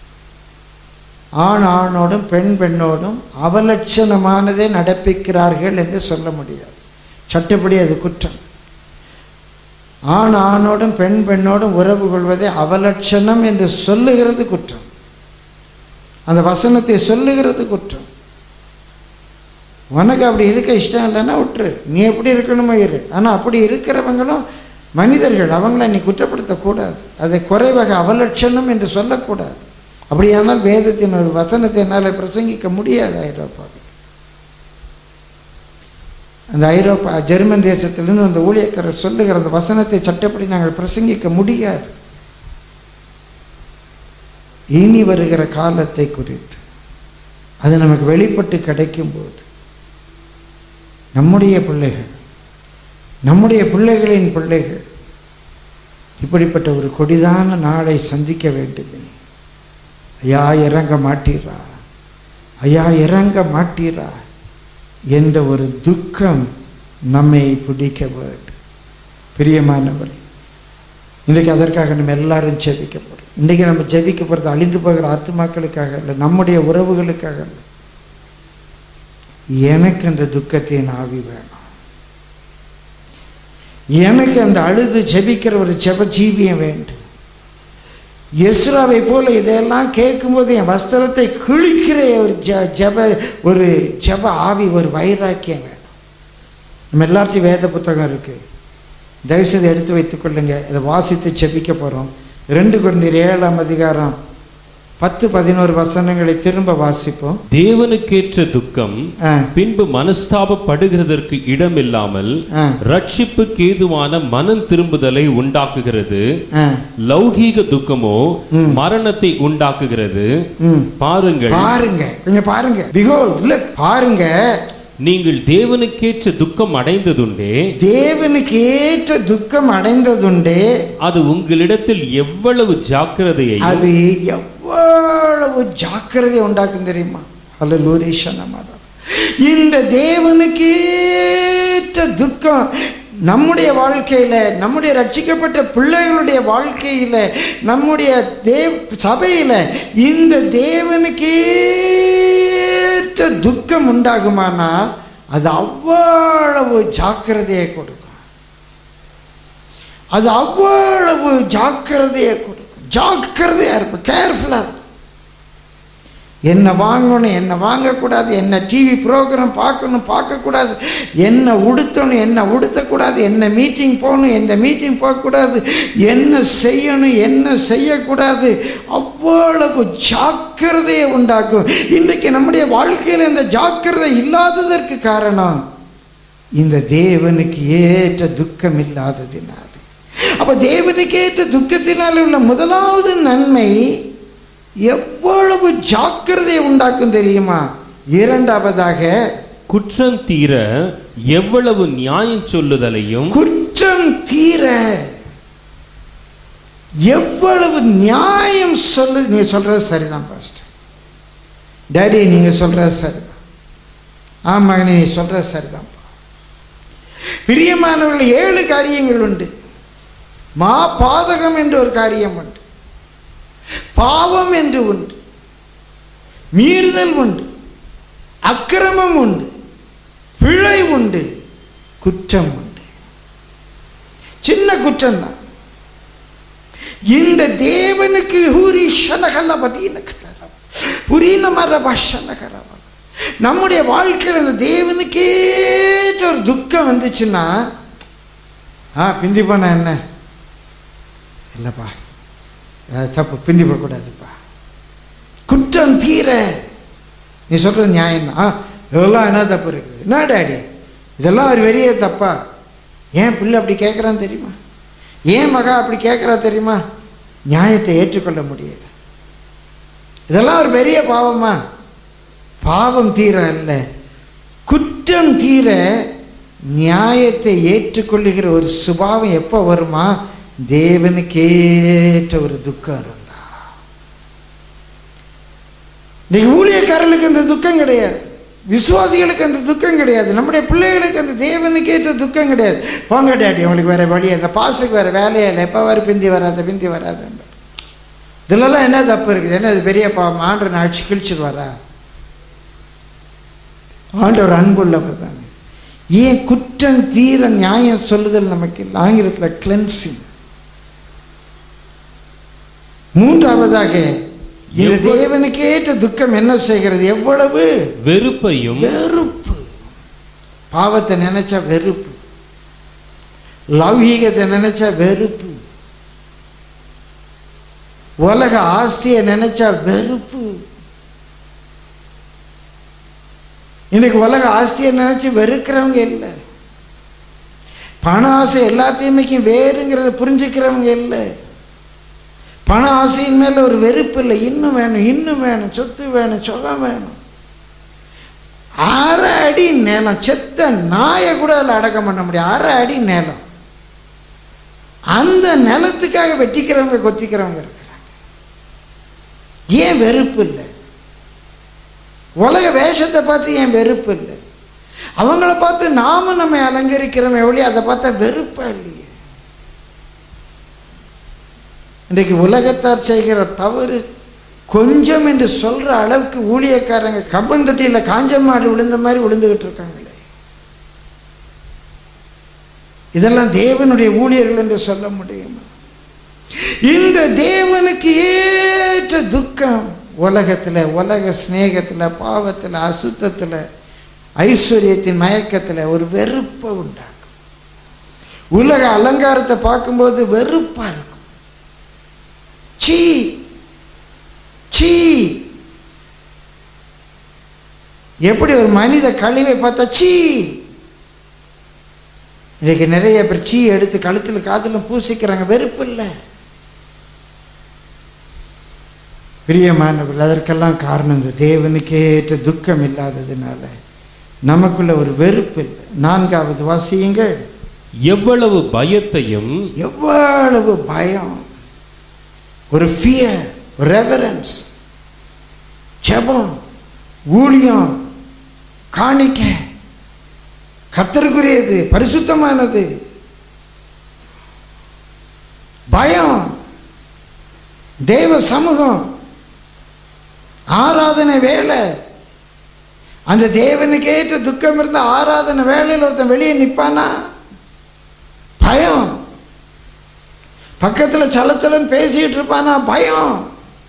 ஆண் ஆணோடும் பெண் பெண்ணோடும் அவலட்சணமானதை நடப்பிக்கிறார்கள் என்று சொல்ல முடியாது. சட்டப்படி அது குற்றம். ஆண் ஆணோடும் பெண் பெண்ணோடும் உறவு கொள்வதை அவலட்சணம் என்று சொல்லுகிறது குற்றம். அந்த வசனத்தை சொல்லுகிறது குற்றம். உனக்கு அப்படி இருக்க இஷ்டம் இல்லைன்னா விட்டுரு, நீ எப்படி இருக்கணுமோ இரு. ஆனால் அப்படி இருக்கிறவங்களும் மனிதர்கள், அவங்கள நீ குற்றப்படுத்தக்கூடாது. அதை குறைவாக அவலட்சணம் என்று சொல்லக்கூடாது. அப்படியானால் வேதத்தின் ஒரு வசனத்தை என்னால் பிரசங்கிக்க முடியாது. ஐரோப்பாவில் அந்த ஐரோப்பா ஜெர்மன் தேசத்திலிருந்து அந்த ஊழியக்காரர் சொல்லுகிற அந்த வசனத்தை சட்டப்படி நாங்கள் பிரசங்கிக்க முடியாது. இனி வருகிற காலத்தை குறித்து அது நமக்கு வெளிப்பட்டு கிடைக்கும்போது நம்முடைய பிள்ளைகள், நம்முடைய பிள்ளைகளின் பிள்ளைகள் இப்படிப்பட்ட ஒரு கொடிதான நாளை சந்திக்க வேண்டுமே. ஐயா இறங்க மாட்டீரா, ஐயா இறங்க மாட்டீரா என்ற ஒரு துக்கம் நம்மை பிடிக்க வேண்டும். பிரியமானவர், இன்றைக்கு அதற்காக நம்ம எல்லாரும் ஜெபிக்க போகிறோம். இன்றைக்கி நம்ம ஜெபிக்க போகிறது அழிந்து போகிற ஆத்துமாக்களுக்காக இல்லை, நம்முடைய உறவுகளுக்காக இல்லை. எனக்கு அந்த துக்கத்தின் ஆவி வேணும். எனக்கு அந்த அழுது ஜெபிக்கிற ஒரு ஜெப ஜீவியம் வேண்டும். எஸ்ராவை போல இதெல்லாம் கேட்கும்போது என் வஸ்திரத்தை கிழிக்கிற ஒரு ஜெப ஆவி, ஒரு வைராக்கியம் வேணும். நம்ம எல்லாத்தையும் வேத புத்தகம் இருக்குது, தயவுசெய்து எடுத்து வைத்துக்கொள்ளுங்க. இதை வாசித்து ஜெபிக்க போகிறோம். 2 கொரிந்தியர் 7ஆம் அதிகாரம் 10-11 வசனங்களை திரும்ப வாசிப்போம். தேவனுக்கேற்ற துக்கம் பின்பு மனஸ்தாபப்படுகிறதற்கு இடமில்லாமல் ரட்சிப்புக்கு ஏதுவான மனம் திரும்புதலை உண்டாக்குகிறது. லௌகீக துக்கமோ மரணத்தை உண்டாக்குகிறது. பாருங்கள், கொஞ்சம் பாருங்க. Behold, look, பாருங்க. நீங்கள் தேவனுக்கேற்ற துக்கம் அடைந்ததுண்டே, தேவனுக்கேற்ற துக்கம் அடைந்ததுண்டே, அது உங்களிடத்தில் எவ்வளவு ஜாக்கிரதையை, அது எவ்வளவு ஜாக்கிரதை உண்டாக்கும் தெரியுமா? அல்லேலூயா. இந்த தேவனுக்கேற்ற துக்கம் நம்முடைய வாழ்க்கையில், நம்முடைய ரட்சிக்கப்பட்ட பிள்ளைகளுடைய வாழ்க்கையில், நம்முடைய சபையில் இந்த தேவனுக்கேற்ற துக்கம் உண்டாகுமானால் அது அவ்வளவு ஜாக்கிரதையை கொடுக்கும். அது அவ்வளவு ஜாக்கிரதையை கொடுக்கும். ஜாக்கிரதையாக இருப்போம், கேர்ஃபுல்லாக இருக்கும். என்ன வாங்கணும், என்ன வாங்கக்கூடாது, என்ன டிவி ப்ரோக்ராம் பார்க்கணும், பார்க்கக்கூடாது, என்ன உடுத்தணும், என்ன உடுத்தக்கூடாது, என்ன மீட்டிங் போகணும், எந்த மீட்டிங் போகக்கூடாது, என்ன செய்யணும், என்ன செய்யக்கூடாது, அவ்வளவு ஜாக்கிரதையை உண்டாக்கும். இன்றைக்கு நம்முடைய வாழ்க்கையில் இந்த ஜாக்கிரதை இல்லாததற்கு காரணம் இந்த தேவனுக்கு ஏற்ற துக்கம் இல்லாததினால். அப்போ தேவனுக்கு ஏற்ற துக்கத்தினால் உள்ள முதலாவது நன்மை எவ்வளவு ஜாக்கிரதையை உண்டாக்கும் தெரியுமா? இரண்டாவதாக குற்றம் தீர எவ்வளவு நியாயம் சொல்லுதலையும், குற்றம் தீர எவ்வளவு நியாயம் சொல்லு. நீங்க சொல்றது சரிதான் பாஸ்டர், டாடி நீங்க சொல்றது சரிதான், ஆமாங்க நீங்க சொல்றது சரிதான். பிரியமானவர்கள், 7 காரியங்கள் உண்டு. பாதகம் என்று ஒரு காரியம் உண்டு, பாவம் என்று உண்டு, மீறுதல் உண்டு, அக்கிரமம் உண்டு, பிழை உண்டு, குற்றம் உண்டு. சின்ன குற்றம் தான். இந்த தேவனுக்கு நம்முடைய வாழ்க்கையில் இந்த தேவனுக்கேற்ற ஒரு துக்கம் வந்துச்சுன்னா, பிந்தி போனா என்ன இல்லைப்பா, தப்பு, பிந்தி போகக்கூடாதுப்பா. குற்றம் தீர நீ சொல்கிறது நியாயம்தான். இதெல்லாம் என்ன தப்பு இருக்குது? என்ன டாடி இதெல்லாம் ஒரு பெரிய தப்பா? ஏன் பிள்ளை அப்படி கேட்குறான்னு தெரியுமா? ஏன் மகா அப்படி கேட்குறா தெரியுமா? நியாயத்தை ஏற்றுக்கொள்ள முடியல. இதெல்லாம் ஒரு பெரிய பாவமா? பாவம் தீர அல்ல, குற்றம் தீர நியாயத்தை ஏற்றுக்கொள்ளுகிற ஒரு சுபாவம் எப்போ வருமா? தேவனுக்கேற்ற ஒரு துக்கம் இருந்தா. இன்னைக்கு ஊழியக்காரர்களுக்கு அந்த துக்கம் கிடையாது, விசுவாசிகளுக்கு அந்த துக்கம் கிடையாது, நம்முடைய பிள்ளைகளுக்கு அந்த தேவனுக்கேற்ற துக்கம் கிடையாது. போங்க டாடி, அவங்களுக்கு வேற வழி, அந்த பாஸ்டருக்கு வேற வேலையே இல்லை, எப்போ வர பிந்தி வராத பிந்தி வராத. இதெல்லாம் என்ன தப்பு இருக்குது? என்ன இது பெரிய பாவம்? ஆண்டவர் அடிச்சு கிழிச்சிடுவாரா? ஆண்டவர் அன்புள்ளவர் தாங்க. ஏன் குற்றம் தீர நியாயம் சொல்லுதல் நமக்கு இல்லை? ஆங்கிலத்தில் கிளென்சிங். மூன்றாவதாக இந்த தேவனுக்கேற்ற துக்கம் என்ன செய்கிறது? எவ்வளவு வெறுப்பையும், வெறுப்பு. பாவத்தை நினைச்சா வெறுப்பு, லௌகீகத்தை நினைச்சா வெறுப்பு, உலக ஆஸ்தியை நினைச்சா வெறுப்பு. இன்னைக்கு உலக ஆஸ்தியை நினைச்சு வெறுக்கிறவங்க இல்லை. பண ஆசை எல்லாத்தையுமே வேறுங்கிறத புரிஞ்சுக்கிறவங்க இல்லை. பண ஆசையின் மேல ஒரு வெறுப்பு இல்லை. இன்னும் வேணும், இன்னும் வேணும், சொத்து வேணும், சுகம் வேணும். 6 அடி நிலம், செத்த நாயை கூட அதில் அடக்கம் பண்ண முடியும். 6 அடி நிலம், அந்த நிலத்துக்காக வெட்டிக்கிறவங்க கொத்திக்கிறவங்க இருக்கிறாங்க. ஏன் வெறுப்பு இல்லை? உலக வேஷத்தை பார்த்து ஏன் வெறுப்பு இல்லை? அவங்கள பார்த்து நாம நம்ம அலங்கரிக்கிறோம் எவ்வளோ, அதை பார்த்தா வெறுப்பா இல்லையே? இன்றைக்கு உலகத்தார் செய்கிற தவறு கொஞ்சம் என்று சொல்ற அளவுக்கு ஊழியக்காரங்க கம்பந்தொட்டியில் காஞ்ச மாடு விழுந்த மாதிரி விழுந்துகிட்டு இருக்காங்களே. இதெல்லாம் தேவனுடைய ஊழியர்கள் என்று சொல்ல முடியுமா? இந்த தேவனுக்கு ஏற்ற துக்கம் உலகத்தில், உலக ஸ்நேகத்தில், பாவத்தில், அசுத்தத்தில், ஐஸ்வர்யத்தின் மயக்கத்தில் ஒரு வெறுப்பை உண்டாக்கும். உலக அலங்காரத்தை பார்க்கும்போது வெறுப்பா இருக்கும். சீ சீ, எப்படி ஒரு மனித கழிவை பார்த்தா சீ. இன்னைக்கு நிறைய பேர் சீ எடுத்து கழுத்தில் காதிலும் பூசிக்கிறாங்க. வெறுப்பு இல்லை. பிரியமானவர்கள், அதற்கெல்லாம் காரணம் இந்த தேவனுக்கு ஏற்ற துக்கம் இல்லாததுனால நமக்குள்ள ஒரு வெறுப்பு இல்லை. 4வது வாசியுங்கள். எவ்வளவு பயத்தையும், எவ்வளவு பயம், ஒரு ஃபியர், ரெவரன்ஸ், ஜெபம், ஊழியம், காணிக்கை கர்த்தருக்குரியது, பரிசுத்தமானது. பயம், தேவ சமூகம், ஆராதனை வேலை. அந்த தேவனுக்கு ஏற்ற துக்கம் இருந்த ஆராதனை வேலையில் ஒருத்தன் வெளியே நிற்பானா? பயம். பக்கத்தில் சலச்சலன்னு பேசிட்டு இருப்பானா? பயம்.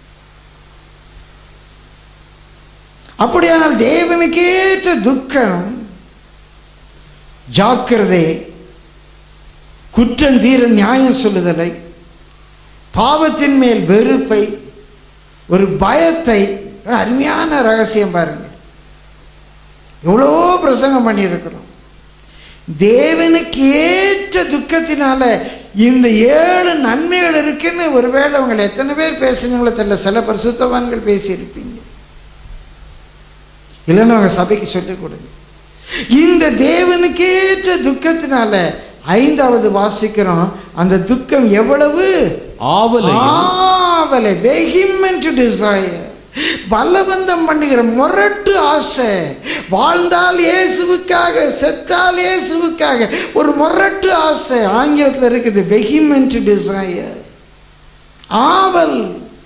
அப்படியானால் தேவனுக்கு ஏற்ற துக்கம், ஜாக்கிரதை, குற்றந்தீர நியாயம் சொல்லுதலை, பாவத்தின் மேல் வெறுப்பை, ஒரு பயத்தை. அருமையான ரகசியம் பாருங்க. எவ்வளோ பிரசங்கம் பண்ணியிருக்கிறோம். தேவனுக்கு ஏற்ற துக்கத்தினால இந்த 7 நன்மைகள் இருக்குன்னு ஒருவேளை அவங்களை எத்தனை பேர் பேசுனீங்களோ தெரியல. சில பரிசுத்தவான்கள் பேசியிருப்பீங்க, இல்லைன்னு அவங்க சபைக்கு சொல்லிக் கொடுங்க. இந்த தேவனுக்கு ஏற்ற துக்கத்தினால 5வது வாசிக்கிறோம். அந்த துக்கம் எவ்வளவு ஆவலை, vehement desire, பலவந்தம் பண்ணுகிற முரட்டு ஆசை. வாழ்ந்தால் இயேசுவுக்காக, செத்தால் இயேசுவுக்காக, ஒரு முரட்டு ஆசை. ஆங்கிலத்தில் இருக்குது vehement desire, ஆவல்.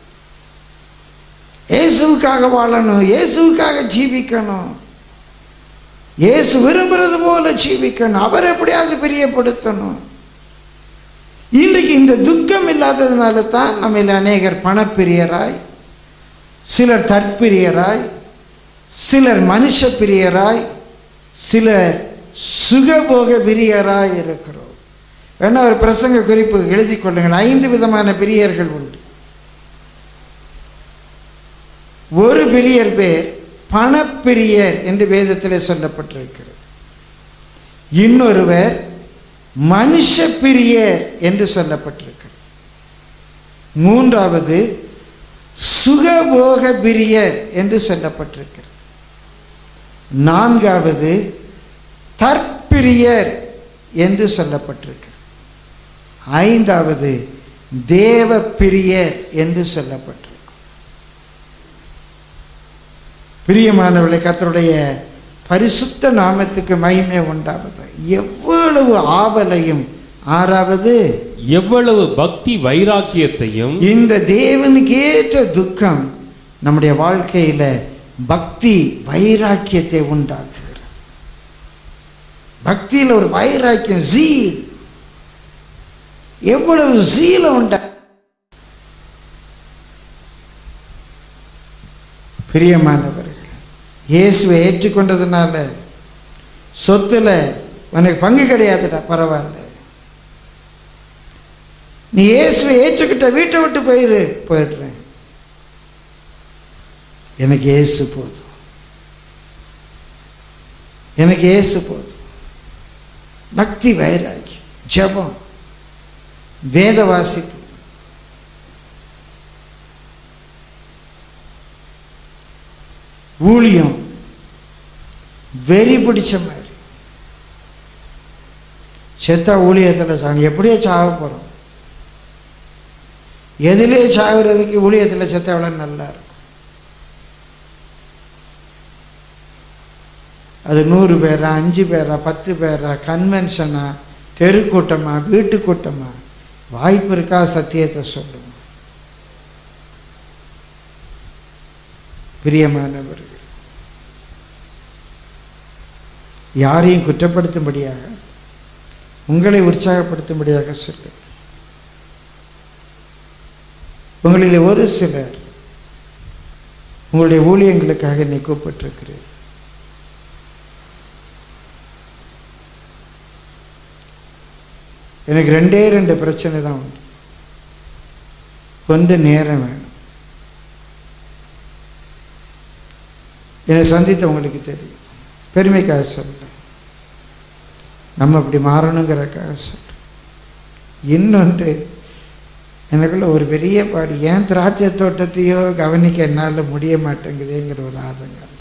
இயேசுவுக்காக வாழணும், இயேசுவுக்காக ஜீவிக்கணும், இயேசு விரும்புறது போல ஜீவிக்கணும், அவர் எப்படியாவது பிரியப்படுத்தணும். இன்றைக்கு இந்த துக்கம் இல்லாததுனால தான் நம்ம அநேகர் பணப்பிரியராய், சிலர் தற்பிரியராய், சிலர் மனுஷ பிரியராய், சிலர் சுகபோக பிரியராய் இருக்கிறோம். வேணா ஒரு பிரசங்க குறிப்பு எழுதி கொள்ளுங்கள். 5 விதமான பிரியர்கள் உண்டு. ஒரு பிரியர் பேர் பணப்பிரியர் என்று வேதத்தில் சொல்லப்பட்டிருக்கிறது. இன்னொருவர் மனுஷ பிரியர் என்று சொல்லப்பட்டிருக்கிறது. 3வது சுகபோக பிரியர் என்று சொல்லப்பட்டிருக்கிறது. 4வது தற்பிரியர் என்று சொல்லப்பட்டிருக்கிறது. 5வது தேவ பிரியர் என்று சொல்லப்பட்டிருக்கிறது. பிரியமானவர்களே, கர்த்தருடைய பரிசுத்த நாமத்துக்கு மகிமை உண்டாவது. எவ்வளவு ஆவலையும், 6வது எவ்வளவு பக்தி வைராக்கியத்தையும். இந்த தேவனுக்கு ஏற்ற துக்கம் நம்முடைய வாழ்க்கையில பக்தி வைராக்கியத்தை உண்டாக்குகிறது. பக்தியில் ஒரு வைராக்கியம், ஜீல், எவ்வளவு ஜீல உண்டா. பிரியமானவர்கள், இயேசுவை ஏற்றுக்கொண்டதுனால சொத்துல உனக்கு பங்கு கிடையாதுடா, பரவாயில்ல. நீ இயேசுவை ஏற்றுக்கிட்ட வீட்டை விட்டு போயிடுறேன், எனக்கு இயேசு போதும். எனக்கு இயேசு போதும். பக்தி வைராகி, ஜெபம், வேத வாசிப்பு, ஊழியம், வெறி பிடிச்ச மாதிரி. செத்தா ஊழியத்தில் சாங்க, எப்படியோ சாக போகிறோம். எதிலே சாகிறதுக்கு ஊழியத்தில் செத்த எவ்வளோ நல்லா இருக்கும். அது 100 பேரா, 5 பேரா, 10 பேரா, கன்வென்ஷனா, தெருக்கூட்டமா, வீட்டு கூட்டமா, வாய்ப்பு இருக்கா? சத்தியத்தை சொல்லுங்க. பிரியமானவர்கள், யாரையும் குற்றப்படுத்தும்படியாக, உங்களை உற்சாகப்படுத்தும்படியாக சொல்லு. உங்களில் ஒரு சிலர் உங்களுடைய ஊழியங்களுக்காக என்னை கூப்பிட்டிருக்கிறேன். எனக்கு 2 பிரச்சனை தான் உண்டு. கொஞ்சம் நேரம் வேணும். என்னை சந்தித்த உங்களுக்கு தெரியும். பெருமைக்காக சொல்கிறேன், நம்ம அப்படி மாறணுங்கிறக்காக சொல்கிறேன். இன்னொன்று, எனக்குள்ள ஒரு பெரிய பாடு, ஏன் திராட்சை தோட்டத்தையோ கவனிக்க என்னால் முடிய மாட்டேங்குதுங்கிற ஒரு ஆதங்கம்.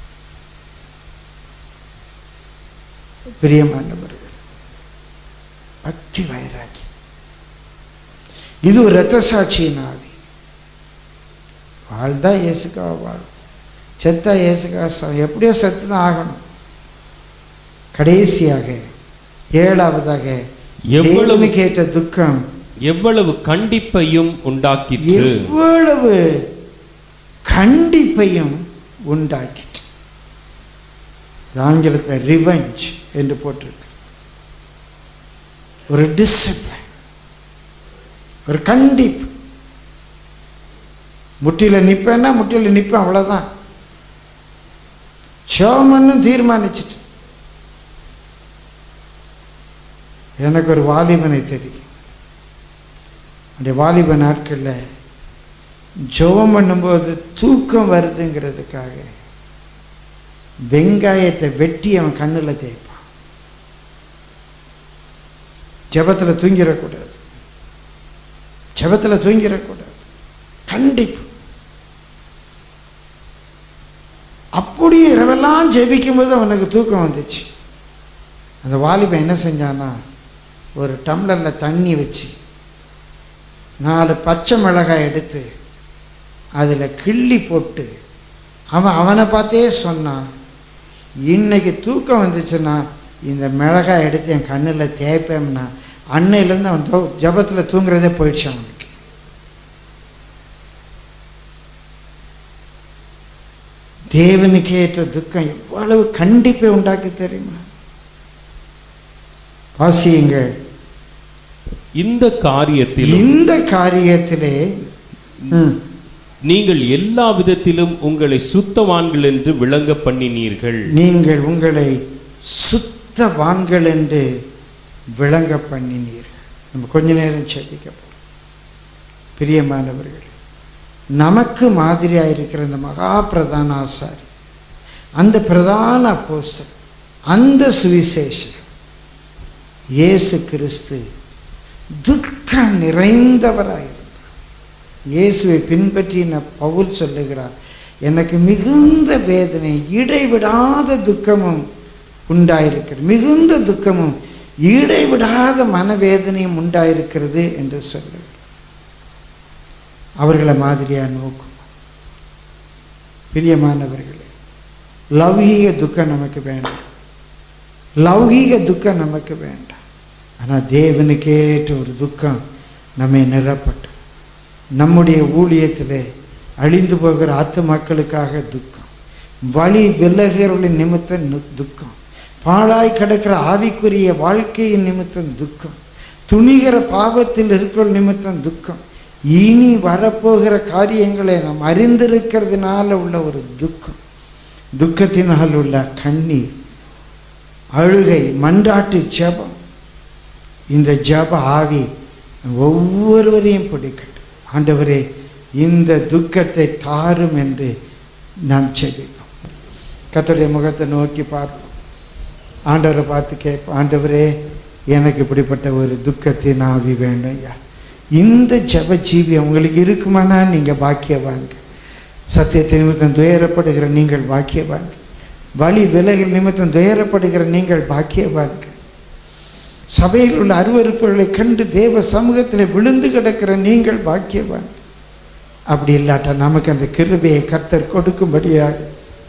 பிரியமானவர்கள், பக்தி வைராகி, இது ஒரு இரத்த சாட்சியின் ஆவி. வாழ்ந்தா இயேசுக்காக வாழும், செத்தா இயேசுக்காக, எப்படியோ செத்து தான் ஆகணும். கடைசியாக 7வதாக, எவ்வளவு கேட்ட துக்கம் எவ்வளவு கண்டிப்பையும் உண்டாக்கிற்று. எவ்வளவு கண்டிப்பையும் உண்டாக்கிற்று. ஆங்கிலத்தில் ரிவெஞ்ச் என்று போட்டிருக்கு. ஒரு டிசிப்ளின், ஒரு கண்டிப்பு. முட்டில நிப்பேன்னா முட்டில நிப்பேன், அவ்வளவுதான். சோமன்னு தீர்மானிச்சுட்டு. எனக்கு ஒரு வாலிபனை தெரியும். அந்த வாலிப நாட்களில் ஜெபம் பண்ணும்போது தூக்கம் வருதுங்கிறதுக்காக வெங்காயத்தை வெட்டி அவன் கண்ணில் தேய்ப்பான். ஜெபத்தில் தூங்கிடக்கூடாது, ஜெபத்தில் தூங்கிடக்கூடாது. கண்டிப்பு. அப்படியே இரவெல்லாம் ஜெபிக்கும்போது அவனுக்கு தூக்கம் வந்துச்சு. அந்த வாலிபன் என்ன செஞ்சான்னா, ஒரு டம்ளரில் தண்ணி வச்சு 4 பச்சை மிளகாய் எடுத்து அதில் கிள்ளி போட்டு அவனை பார்த்தே சொன்னான், இன்னைக்கு தூக்கம் வந்துச்சுன்னா இந்த மிளகாய் எடுத்து என் கண்ணில் தேய்ப்பேன்னா. அன்னையிலேருந்து அவன் ஜபத்தில் தூங்குறதே போயிடுச்சு அவனுக்கு. தேவனுக்கு ஏற்ற துக்கம் எவ்வளவு கண்டிப்பை உண்டாக்கி தெரியுமா? வாசியுங்கள். இந்த காரியத்திலே நீங்கள் எல்லா விதத்திலும் உங்களை சுத்தவான்கள் என்று விளங்க பண்ணினீர்கள். நீங்கள் உங்களை சுத்தவான்கள் என்று விளங்க பண்ணினீர்கள். நம்ம கொஞ்ச நேரம் செபிக்க போறோம். பிரியமானவர்கள், நமக்கு மாதிரியாக இருக்கிற இந்த மகா பிரதான ஆசாரி, அந்த பிரதான அப்போஸ்தலர், அந்த சுவிசேஷகர் இயேசு கிறிஸ்து துக்கம் நிறைந்தவராயிருந்தார். இயேசுவை பின்பற்றின பவுல் சொல்லுகிறார், எனக்கு மிகுந்த வேதனை, இடைவிடாத துக்கமும் உண்டாயிருக்கிறது, மிகுந்த துக்கமும் இடைவிடாத மனவேதனையும் உண்டாயிருக்கிறது என்று சொல்லுகிறார். அவர்களை மாதிரியாக நோக்கும். பிரியமானவர்களே, லௌகீக துக்கம் நமக்கு வேண்டாம், லௌகீக துக்கம் நமக்கு வேண்டாம். ஆனால் தேவனுக்கேற்ற ஒரு துக்கம் நம்மை நிரப்பட்டும். நம்முடைய ஊழியத்தில் அழிந்து போகிற ஆத்துமாக்களுக்காக துக்கம், வழி விலகிறவர்களின் நிமித்தம் துக்கம், பாழாய் கிடக்கிற ஆவிக்குரிய வாழ்க்கையின் நிமித்தம் துக்கம், துணிகிற பாவத்தில் இருக்கிற நிமித்தம் துக்கம், இனி வரப்போகிற காரியங்களை நாம் அறிந்திருக்கிறதுனால உள்ள ஒரு துக்கம், துக்கத்தினால் உள்ள கண்ணீர், அழுகை, மன்றாட்டு ஜெபம். இந்த ஜெப ஆவி ஒவ்வொருவரையும் பிடிக்கட்டும். ஆண்டவரே, இந்த துக்கத்தை தாரும் என்று நாம் ஜெபிப்போம். கர்த்தருடைய முகத்தை நோக்கி பார்ப்போம். ஆண்டவரை பார்த்து கேட்போம், ஆண்டவரே எனக்கு இப்படிப்பட்ட ஒரு துக்கத்தின் ஆவி வேண்டும் ஐயா. இந்த ஜெப ஜீவி உங்களுக்கு இருக்குமானா நீங்கள் பாக்கியவாங்க. சத்தியத்தை நிமித்தம் துயரப்படுகிற நீங்கள் பாக்கியவாங்க. வழி விலகல் நிமித்தம் துயரப்படுகிற நீங்கள் பாக்கியவாங்க. சபையில் உள்ள அருவருப்புகளை கண்டு தேவ சமூகத்தில் விழுந்து கிடக்கிற நீங்கள் பாக்கியவாங்க. அப்படி இல்லாட்டா நமக்கு அந்த கிருபையை கர்த்தர் கொடுக்கும்படியாக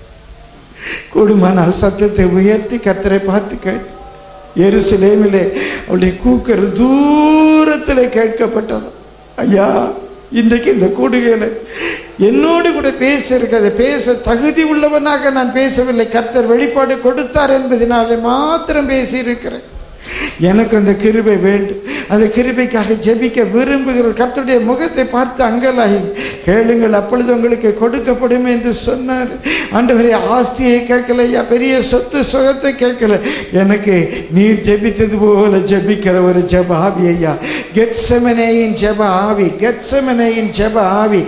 கொடுமானால் சத்தத்தை உயர்த்தி கர்த்தரை பார்த்து கேட்டு, எருசலேமிலே அவளுடைய கூக்குரல் தூரத்தில் கேட்கப்பட்டது. ஐயா, இன்றைக்கு இந்த கூடுகையில் என்னோடு கூட பேசியிருக்கிறத பேச தகுதி உள்ளவனாக நான் பேசவில்லை. கர்த்தர் வெளிப்பாடு கொடுத்தார் என்பதனாலே மாத்திரம் பேசியிருக்கிறேன். எனக்கு அந்த கிருபை வேண்டும். அந்த கிருபைக்காக ஜெபிக்க விரும்புகிற கர்த்தருடைய முகத்தை பார்த்து அங்கலாகி கேளுங்கள், அப்பொழுது உங்களுக்கு கொடுக்கப்படும் என்று சொன்னார். ஆண்டவரே, ஆஸ்தியை கேட்கலையா, பெரிய சொத்து சுகத்தை கேட்கல, எனக்கு நீர் ஜெபித்தது போல ஜெபிக்கிற ஒரு ஜெப ஆவி ஐயா. கெத்செமனேயின் ஜெப ஆவி, கெத்செமனேயின் ஜெப ஆவி.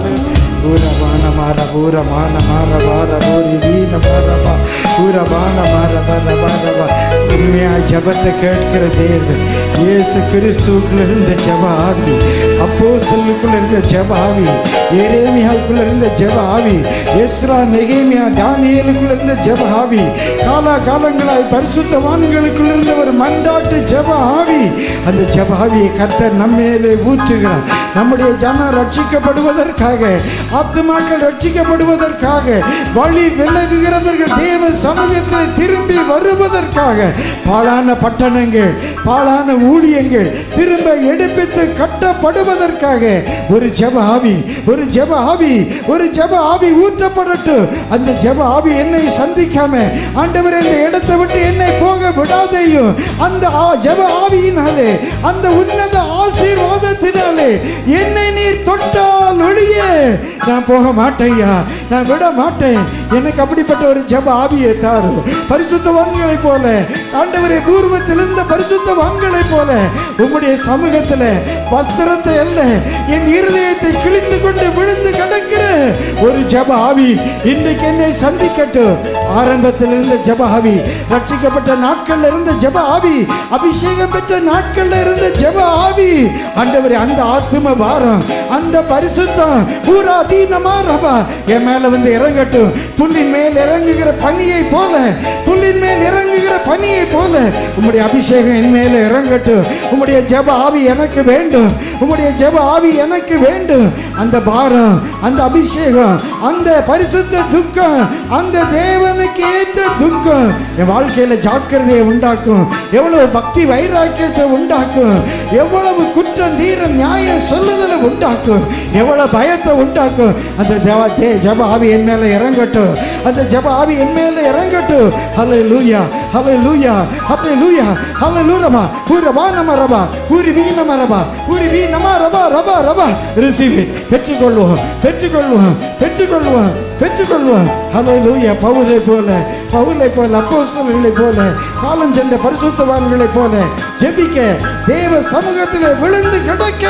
பூரமான மாற பூரமான மாற வார பூரி வீண மாறவா பூரமான மாற வர வரவா. உண்மையா ஜபத்தை கேட்கிற தேவன் இயேசு கிறிஸ்துவுக்குள்ள இருந்த ஜெப ஆவி, அப்போஸ்தலருக்குள்ள இருந்த ஜெப ஆவி, எரேமியாவுக்குள்ள இருந்த ஜெப ஆவி, எஸ்ரா நெகேமியா தானியேலுக்குள்ள இருந்த ஜெப ஆவி, காலங்களாய் பரிசுத்தவான்களுக்குள்ள இருந்த ஒரு மண்டாட்டு ஜெப ஆவி. அந்த ஜெப ஆவியை கர்த்தர் நம்மேலே ஊற்றுகிறார். நம்முடைய ஜனம் ரட்சிக்கப்படுவதற்காக, ஆத்துமாக்கள் ரட்சிக்கப்படுவதற்காக, வழி விலகுகிறவர்கள் தேவ சமூகத்தில் திரும்பி வருவதற்காக, பாழான பட்டணங்கள், பாழான ஊழியங்கள் திரும்ப எடுப்பித்து கட்டப்படுவதற்காக ஒரு ஜெப ஆவி, ஒரு ஜெப ஆவி, ஒரு ஜெப ஆவி ஊற்றப்படட்டும். அந்த ஜெப ஆவி என்னை சந்திக்காம, ஆண்டவரே இந்த இடத்தை விட்டு என்னை போக விடாதேயும். அந்த ஜெப ஆவியினாலே, அந்த உன்னத ஆசீர்வாதத்தினாலே என்னை நீர் தொட்டால் ஒழிய நான் போக மாட்டேயா, நான் விட மாட்டேன். எனக்கு அப்படிப்பட்ட ஒரு ஜெப ஆவியை தாரு. பரிசுத்தவான்களை போல, ஆண்டவரே பூர்வத்தில் இருந்த பரிசுத்தவான்களை போல உம்முடைய சமூகத்தில் வஸ்திரத்தை அல்ல, என் இருதயத்தை கிழித்து கொண்டு விழுந்து கிடக்கிற ஒரு ஜெப ஆவி இன்றைக்கு என்னை சந்திக்கட்டும். ஆரம்பத்தில் இருந்த ஜெப ஆவி, ரட்சிக்கப்பட்ட நாட்கள் இருந்த ஜெப ஆவி, அபிஷேகம் பெற்ற நாட்கள் இருந்த ஜெப ஆவி, ஆண்டவரே அந்த ஆத்தும பாரம், அந்த பரிசுத்தம் பூரா தீனமா ரபா என் மேல வந்து இறங்கட்டும். புல்லின் மேல் இறங்குகிற பனியை போல, புல்லின் மேல் இறங்குகிற பனியை போல உம்முடைய அபிஷேகம் என் மேல இறங்கட்டும். உம்முடைய ஜெப ஆவி எனக்கு வேண்டும், உம்முடைய ஜெப ஆவி எனக்கு வேண்டும். அந்த பாரம், அந்த அபிஷேகம், அந்த பரிசுத்த துக்கம், அந்த தேவனுக்கு ஏற்ற துக்கம் என் வாழ்க்கையில ஜாக்கிரதையை உண்டாக்கும். எவ்வளவு பக்தி வைராக்கியத்தை உண்டாக்கும், எவ்வளவு குற்றம் தீரம் நியாயம் சொல்லுதலை உண்டாக்கும், எவ்வளவு பயத்தை உண்டாக்கும். அந்த ஜெப ஆவி என் மேல இறங்கட்டும், அந்த ஜெப ஆவி என் மேல இறங்கட்டும். ஹல்லேலூயா, ஹல்லேலூயா, ஹல்லேலூயா, ஹல்லேலூயா. பூரபா நம ரபா பூரி வீ நம ரபா பூரி வீ நம ரபா ரபா ரபா. ரிசீவ், பெற்றுக்கொள்வோம், பெற்றுக்கொள்வோம், பெற்றுக்கொள்வோம், பெற்றுக்கொள்வோம். ஹல்லேலூயா. பவுலை போல, பவுலை போல, அப்போஸ்தலர்களை போல, காலம் சென்ற பரிசுத்தவான்களை போல ஜெபிக்க, தேவ சமூகத்தில் விழுந்து கிடக்க.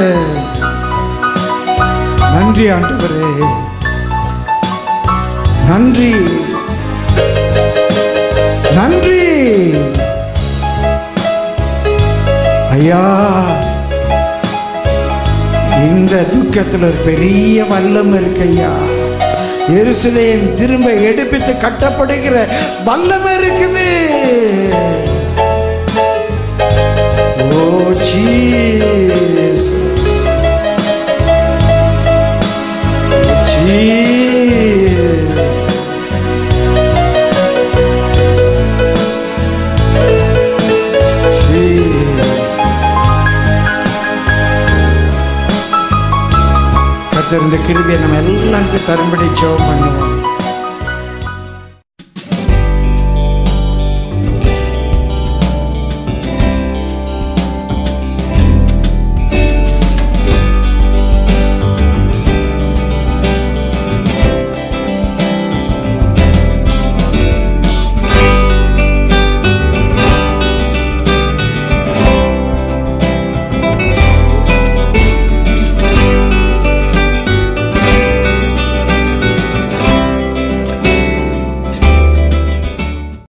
நன்றி ஆண்டவரே, நன்றி, நன்றி ஐயா. இந்த துக்கத்தில் ஒரு பெரிய வல்லம் இருக்கு ஐயா. எருசலேம் திரும்ப எடுப்பித்து கட்டப்படுகிற வல்லம் இருக்குது. ஓ ஜீசஸ், இந்த கிருபையை நம்ம எல்லாருக்கும் தரும்படி ஜெபம் பண்ணுவோம்.